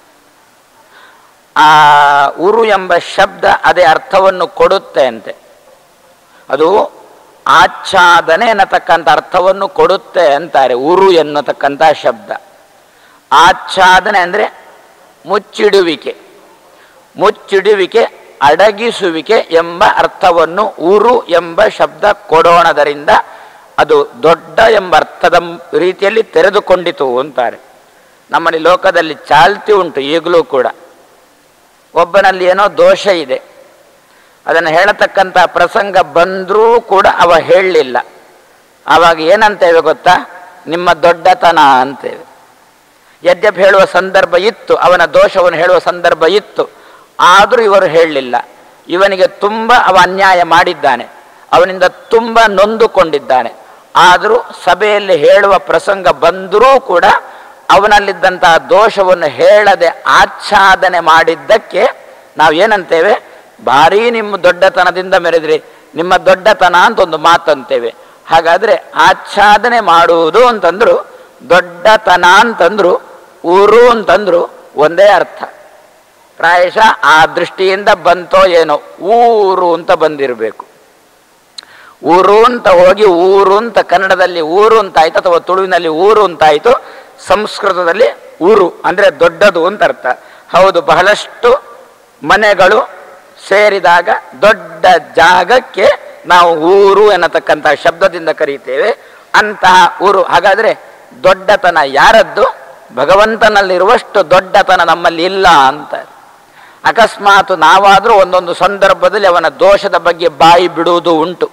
ಆ ಊರು ಎಂಬ ಶಬ್ದ ಅದೇ ಅರ್ಥವನ್ನು ಕೊಡುತ್ತೆ ಅಂತೆ. ಅದು ಆಚ್ಛಾದನೆ ಎನ್ನತಕ್ಕಂಥ ಅರ್ಥವನ್ನು ಕೊಡುತ್ತೆ ಅಂತಾರೆ ಊರು ಎನ್ನತಕ್ಕಂಥ ಶಬ್ದ. ಆಚ್ಛಾದನೆ ಅಂದರೆ ಮುಚ್ಚಿಡುವಿಕೆ, ಮುಚ್ಚಿಡುವಿಕೆ, ಅಡಗಿಸುವಿಕೆ ಎಂಬ ಅರ್ಥವನ್ನು ಊರು ಎಂಬ ಶಬ್ದ ಕೊಡೋಣದರಿಂದ ಅದು ದೊಡ್ಡ ಎಂಬ ಅರ್ಥದ ರೀತಿಯಲ್ಲಿ ತೆರೆದುಕೊಂಡಿತು ಅಂತಾರೆ. ನಮ್ಮಲ್ಲಿ ಲೋಕದಲ್ಲಿ ಚಾಲ್ತಿ ಉಂಟು ಈಗಲೂ ಕೂಡ. ಒಬ್ಬನಲ್ಲಿ ಏನೋ ದೋಷ ಇದೆ, ಅದನ್ನು ಹೇಳತಕ್ಕಂಥ ಪ್ರಸಂಗ ಬಂದರೂ ಕೂಡ ಅವ ಹೇಳಲಿಲ್ಲ. ಆವಾಗ ಏನಂತೇವೆ ಗೊತ್ತಾ? ನಿಮ್ಮ ದೊಡ್ಡತನ ಅಂತೇವೆ. ಯದ್ಯಪ್ ಹೇಳುವ ಸಂದರ್ಭ ಇತ್ತು, ಅವನ ದೋಷವನ್ನು ಹೇಳುವ ಸಂದರ್ಭ ಇತ್ತು, ಆದರೂ ಇವರು ಹೇಳಲಿಲ್ಲ. ಇವನಿಗೆ ತುಂಬ ಅವ ಅನ್ಯಾಯ ಮಾಡಿದ್ದಾನೆ, ಅವನಿಂದ ತುಂಬ ನೊಂದುಕೊಂಡಿದ್ದಾನೆ. ಆದರೂ ಸಭೆಯಲ್ಲಿ ಹೇಳುವ ಪ್ರಸಂಗ ಬಂದರೂ ಕೂಡ ಅವನಲ್ಲಿದ್ದಂತಹ ದೋಷವನ್ನು ಹೇಳದೆ ಆಚ್ಛಾದನೆ ಮಾಡಿದ್ದಕ್ಕೆ ನಾವು ಏನಂತೇವೆ? ಭಾರೀ ನಿಮ್ಮ ದೊಡ್ಡತನದಿಂದ ಮೆರೆದ್ರಿ, ನಿಮ್ಮ ದೊಡ್ಡತನ ಅಂತ ಒಂದು ಮಾತಂತೇವೆ. ಹಾಗಾದರೆ ಆಚ್ಛಾದನೆ ಮಾಡುವುದು ಅಂತಂದ್ರು, ದೊಡ್ಡತನ ಅಂತಂದ್ರು, ಊರು ಅಂತಂದ್ರು ಒಂದೇ ಅರ್ಥ. ಪ್ರಾಯಶಃ ಆ ದೃಷ್ಟಿಯಿಂದ ಬಂತೋ ಏನೋ, ಊರು ಅಂತ ಬಂದಿರಬೇಕು. ಊರು ಅಂತ ಹೋಗಿ ಊರು ಅಂತ ಕನ್ನಡದಲ್ಲಿ ಊರು ಅಂತಾಯ್ತು, ಅಥವಾ ತುಳುವಿನಲ್ಲಿ ಊರು ಅಂತಾಯ್ತು, ಸಂಸ್ಕೃತದಲ್ಲಿ ಊರು ಅಂದರೆ ದೊಡ್ಡದು ಅಂತ ಅರ್ಥ. ಹೌದು, ಬಹಳಷ್ಟು ಮನೆಗಳು ಸೇರಿದಾಗ ದೊಡ್ಡ ಜಾಗಕ್ಕೆ ನಾವು ಊರು ಎನ್ನತಕ್ಕಂಥ ಶಬ್ದದಿಂದ ಕರೀತೇವೆ, ಅಂತಹ ಊರು. ಹಾಗಾದರೆ ದೊಡ್ಡತನ ಯಾರದ್ದು? ಭಗವಂತನಲ್ಲಿರುವಷ್ಟು ದೊಡ್ಡತನ ನಮ್ಮಲ್ಲಿ ಇಲ್ಲ ಅಂತ. ಅಕಸ್ಮಾತ್ ನಾವಾದರೂ ಒಂದೊಂದು ಸಂದರ್ಭದಲ್ಲಿ ಅವನ ದೋಷದ ಬಗ್ಗೆ ಬಾಯಿ ಬಿಡುವುದು ಉಂಟು.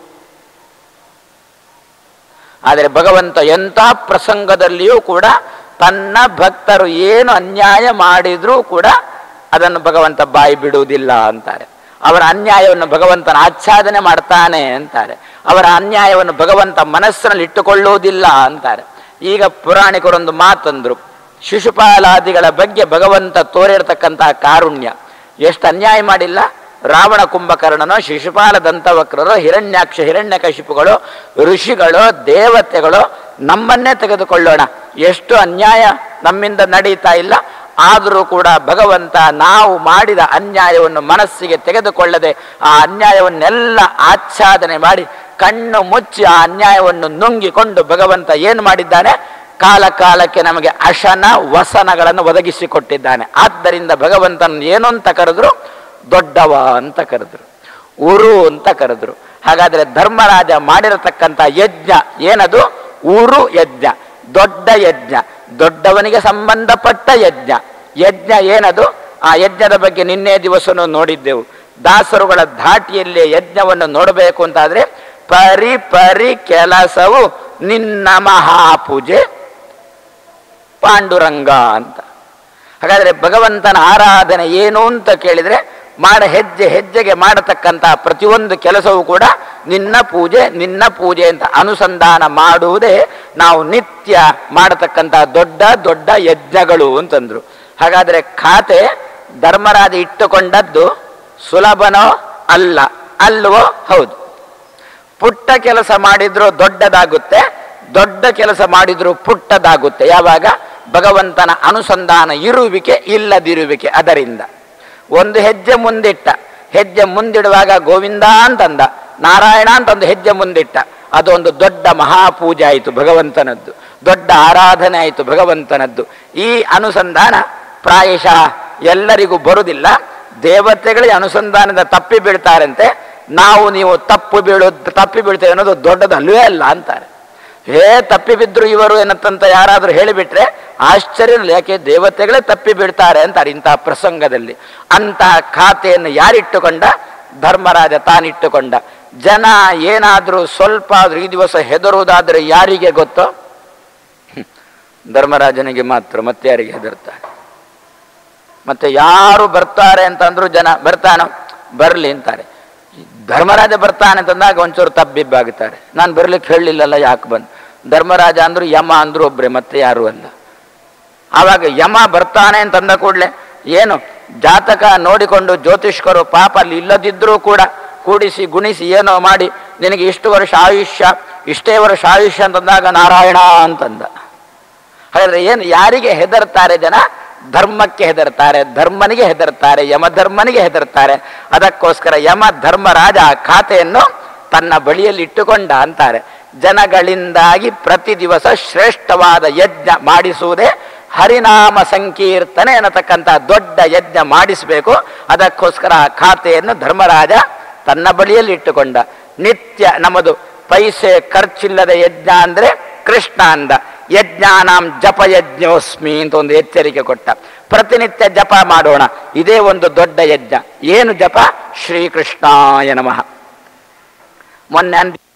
ಆದರೆ ಭಗವಂತ ಎಂಥ ಪ್ರಸಂಗದಲ್ಲಿಯೂ ಕೂಡ ತನ್ನ ಭಕ್ತರು ಏನು ಅನ್ಯಾಯ ಮಾಡಿದ್ರೂ ಕೂಡ ಅದನ್ನು ಭಗವಂತ ಬಾಯಿ ಬಿಡುವುದಿಲ್ಲ ಅಂತಾರೆ. ಅವರ ಅನ್ಯಾಯವನ್ನು ಭಗವಂತನ ಆಚ್ಛಾದನೆ ಮಾಡ್ತಾನೆ ಅಂತಾರೆ. ಅವರ ಅನ್ಯಾಯವನ್ನು ಭಗವಂತ ಮನಸ್ಸಿನಲ್ಲಿ ಇಟ್ಟುಕೊಳ್ಳುವುದಿಲ್ಲ ಅಂತಾರೆ. ಈಗ ಪುರಾಣಿಕರೊಂದು ಮಾತಂದ್ರು, ಶಿಶುಪಾಲಾದಿಗಳ ಬಗ್ಗೆ ಭಗವಂತ ತೋರಿರ್ತಕ್ಕಂತಹ ಕಾರುಣ್ಯ. ಎಷ್ಟು ಅನ್ಯಾಯ ಮಾಡಿಲ್ಲ. ರಾವಣ ಕುಂಭಕರ್ಣನೋ, ಶಿಶುಪಾಲ ದಂತವಕ್ರರೋ, ಹಿರಣ್ಯಾಕ್ಷ ಹಿರಣ್ಯಕಶಿಪುಗಳು, ಋಷಿಗಳು, ದೇವತೆಗಳು, ನಮ್ಮನ್ನೇ ತೆಗೆದುಕೊಳ್ಳೋಣ, ಎಷ್ಟು ಅನ್ಯಾಯ ನಮ್ಮಿಂದ ನಡೀತಾ ಇಲ್ಲ. ಆದರೂ ಕೂಡ ಭಗವಂತ ನಾವು ಮಾಡಿದ ಅನ್ಯಾಯವನ್ನು ಮನಸ್ಸಿಗೆ ತೆಗೆದುಕೊಳ್ಳದೆ ಆ ಅನ್ಯಾಯವನ್ನೆಲ್ಲ ಆಚ್ಛಾದನೆ ಮಾಡಿ ಕಣ್ಣು ಮುಚ್ಚಿ ಆ ಅನ್ಯಾಯವನ್ನು ನುಂಗಿಕೊಂಡು ಭಗವಂತ ಏನು ಮಾಡಿದ್ದಾನೆ? ಕಾಲ ಕಾಲಕ್ಕೆ ನಮಗೆ ಅಶನ ವಸನಗಳನ್ನು ಒದಗಿಸಿಕೊಟ್ಟಿದ್ದಾನೆ. ಆದ್ದರಿಂದ ಭಗವಂತನ ಏನು ಅಂತ ಕರೆದ್ರು? ದೊಡ್ಡವ ಅಂತ ಕರೆದ್ರು, ಊರು ಅಂತ ಕರೆದ್ರು. ಹಾಗಾದರೆ ಧರ್ಮರಾಜ ಮಾಡಿರತಕ್ಕಂಥ ಯಜ್ಞ ಏನದು? ಊರು ಯಜ್ಞ, ದೊಡ್ಡ ಯಜ್ಞ, ದೊಡ್ಡವನಿಗೆ ಸಂಬಂಧಪಟ್ಟ ಯಜ್ಞ. ಯಜ್ಞ ಏನದು? ಆ ಯಜ್ಞದ ಬಗ್ಗೆ ನಿನ್ನೆ ದಿವಸನೂ ನೋಡಿದ್ದೆವು. ದಾಸರುಗಳ ಧಾಟಿಯಲ್ಲಿ ಯಜ್ಞವನ್ನು ನೋಡಬೇಕು ಅಂತಾದ್ರೆ ಪರಿ ಪರಿ ಕೆಲಸವು ನಿನ್ನ ಮಹಾಪೂಜೆ ಪಾಂಡುರಂಗ ಅಂತ. ಹಾಗಾದರೆ ಭಗವಂತನ ಆರಾಧನೆ ಏನು ಅಂತ ಕೇಳಿದರೆ, ಮಾಡ ಹೆಜ್ಜೆ ಹೆಜ್ಜೆಗೆ ಮಾಡತಕ್ಕಂತಹ ಪ್ರತಿಯೊಂದು ಕೆಲಸವೂ ಕೂಡ ನಿನ್ನ ಪೂಜೆ ನಿನ್ನ ಪೂಜೆ ಅಂತ ಅನುಸಂಧಾನ ಮಾಡುವುದೇ ನಾವು ನಿತ್ಯ ಮಾಡತಕ್ಕಂತಹ ದೊಡ್ಡ ದೊಡ್ಡ ಯಜ್ಞಗಳು ಅಂತಂದ್ರು. ಹಾಗಾದರೆ ಖಾತೆ ಧರ್ಮರಾಜ ಇಟ್ಟುಕೊಂಡದ್ದು ಸುಲಭನೋ ಅಲ್ಲ, ಅಲ್ವೋ? ಹೌದು. ಪುಟ್ಟ ಕೆಲಸ ಮಾಡಿದ್ರು ದೊಡ್ಡದಾಗುತ್ತೆ, ದೊಡ್ಡ ಕೆಲಸ ಮಾಡಿದ್ರು ಪುಟ್ಟದಾಗುತ್ತೆ. ಯಾವಾಗ? ಭಗವಂತನ ಅನುಸಂಧಾನ ಇರುವಿಕೆ ಇಲ್ಲದಿರುವಿಕೆ. ಅದರಿಂದ ಒಂದು ಹೆಜ್ಜೆ ಮುಂದಿಟ್ಟ, ಹೆಜ್ಜೆ ಮುಂದಿಡುವಾಗ ಗೋವಿಂದ ಅಂತಂದ, ನಾರಾಯಣ ಅಂತಂದು ಹೆಜ್ಜೆ ಮುಂದಿಟ್ಟ, ಅದೊಂದು ದೊಡ್ಡ ಮಹಾಪೂಜೆ ಆಯಿತು ಭಗವಂತನದ್ದು, ದೊಡ್ಡ ಆರಾಧನೆ ಆಯಿತು ಭಗವಂತನದ್ದು. ಈ ಅನುಸಂಧಾನ ಪ್ರಾಯಶಃ ಎಲ್ಲರಿಗೂ ಬರುವುದಿಲ್ಲ. ದೇವತೆಗಳಿಗೆ ಅನುಸಂಧಾನದ ತಪ್ಪಿ ಬೀಳ್ತಾರಂತೆ, ನಾವು ನೀವು ತಪ್ಪು ಬೀಳೋದು ತಪ್ಪಿ ಬೀಳ್ತೇವೆ ಅನ್ನೋದು ದೊಡ್ಡದಲ್ವೇ ಅಲ್ಲ ಅಂತಾರೆ. ಹೇ ತಪ್ಪಿ ಬಿದ್ರು ಇವರು ಏನಂತ ಯಾರಾದರೂ ಹೇಳಿಬಿಟ್ರೆ ಆಶ್ಚರ್ಯ, ಯಾಕೆ ದೇವತೆಗಳೇ ತಪ್ಪಿ ಬೀಳ್ತಾರೆ ಅಂತಾರೆ ಇಂತಹ ಪ್ರಸಂಗದಲ್ಲಿ. ಅಂತಹ ಖಾತೆಯನ್ನು ಯಾರಿಟ್ಟುಕೊಂಡ? ಧರ್ಮರಾಜ ತಾನಿಟ್ಟುಕೊಂಡ. ಜನ ಏನಾದರೂ ಸ್ವಲ್ಪ ಆದ್ರೂ ಈ ದಿವಸ ಹೆದರುವುದಾದ್ರೆ ಯಾರಿಗೆ ಗೊತ್ತೋ? ಧರ್ಮರಾಜನಿಗೆ ಮಾತ್ರ. ಮತ್ತೆ ಯಾರಿಗೆ ಹೆದರ್ತಾರೆ? ಮತ್ತೆ ಯಾರು ಬರ್ತಾರೆ ಅಂತಂದ್ರು ಜನ ಬರ್ತಾನೋ ಬರಲಿ ಅಂತಾರೆ. ಧರ್ಮರಾಜ ಬರ್ತಾನೆ ಅಂತಂದಾಗ ಒಂಚೂರು ತಬ್ಬಿಬ್ಬಾಗುತ್ತಾರೆ, ನಾನು ಬರ್ಲಿಕ್ಕೆ ಹೇಳಲಿಲ್ಲಲ್ಲ ಯಾಕೆ ಬಂದು. ಧರ್ಮರಾಜ ಅಂದ್ರು ಯಮ ಅಂದ್ರು ಒಬ್ರೆ, ಮತ್ತೆ ಯಾರು ಅಲ್ಲ. ಆವಾಗ ಯಮ ಬರ್ತಾನೆ ಅಂತಂದ ಕೂಡಲೇ ಏನು ಜಾತಕ ನೋಡಿಕೊಂಡು ಜ್ಯೋತಿಷ್ಕರು ಪಾಪ ಅಲ್ಲಿ ಇಲ್ಲದಿದ್ರೂ ಕೂಡ ಕೂಡಿಸಿ ಗುಣಿಸಿ ಏನೋ ಮಾಡಿ ನಿನಗೆ ಇಷ್ಟು ವರ್ಷ ಆಯುಷ್ಯ, ಇಷ್ಟೇ ವರ್ಷ ಆಯುಷ್ಯ ಅಂತಂದಾಗ ನಾರಾಯಣ ಅಂತಂದ. ಹಾಗಾದ್ರೆ ಏನು ಯಾರಿಗೆ ಹೆದರ್ತಾರೆ ಜನ? ಧರ್ಮಕ್ಕೆ ಹೆದರ್ತಾರೆ, ಧರ್ಮನಿಗೆ ಹೆದರ್ತಾರೆ, ಯಮಧರ್ಮನಿಗೆ ಹೆದರ್ತಾರೆ. ಅದಕ್ಕೋಸ್ಕರ ಯಮ ಧರ್ಮರಾಜ ಖಾತೆಯನ್ನು ತನ್ನ ಬಳಿಯಲ್ಲಿ ಇಟ್ಟುಕೊಂಡ ಅಂತಾರೆ. ಜನಗಳಿಂದಾಗಿ ಪ್ರತಿ ದಿವಸ ಶ್ರೇಷ್ಠವಾದ ಯಜ್ಞ ಮಾಡಿಸುವುದೇ ಹರಿನಾಮ ಸಂಕೀರ್ತನೆ ಅನ್ನತಕ್ಕಂಥ ದೊಡ್ಡ ಯಜ್ಞ ಮಾಡಿಸಬೇಕು. ಅದಕ್ಕೋಸ್ಕರ ಆ ಖಾತೆಯನ್ನು ಧರ್ಮರಾಜ ತನ್ನ ಬಳಿಯಲ್ಲಿ ಇಟ್ಟುಕೊಂಡ. ನಿತ್ಯ ನಮ್ಮದು ಪೈಸೆ ಖರ್ಚಿಲ್ಲದ ಯಜ್ಞ ಅಂದರೆ ಕೃಷ್ಣ ಅಂದ. ಯಜ್ಞಾನಾಂ ಜಪ ಯಜ್ಞೋಸ್ಮಿ ಅಂತ ಒಂದು ಎಚ್ಚರಿಕೆ ಕೊಟ್ಟ. ಪ್ರತಿನಿತ್ಯ ಜಪ ಮಾಡೋಣ, ಇದೇ ಒಂದು ದೊಡ್ಡ ಯಜ್ಞ. ಏನು ಜಪ? ಶ್ರೀಕೃಷ್ಣಾಯ ನಮಃ. ಮೊನ್ನೆ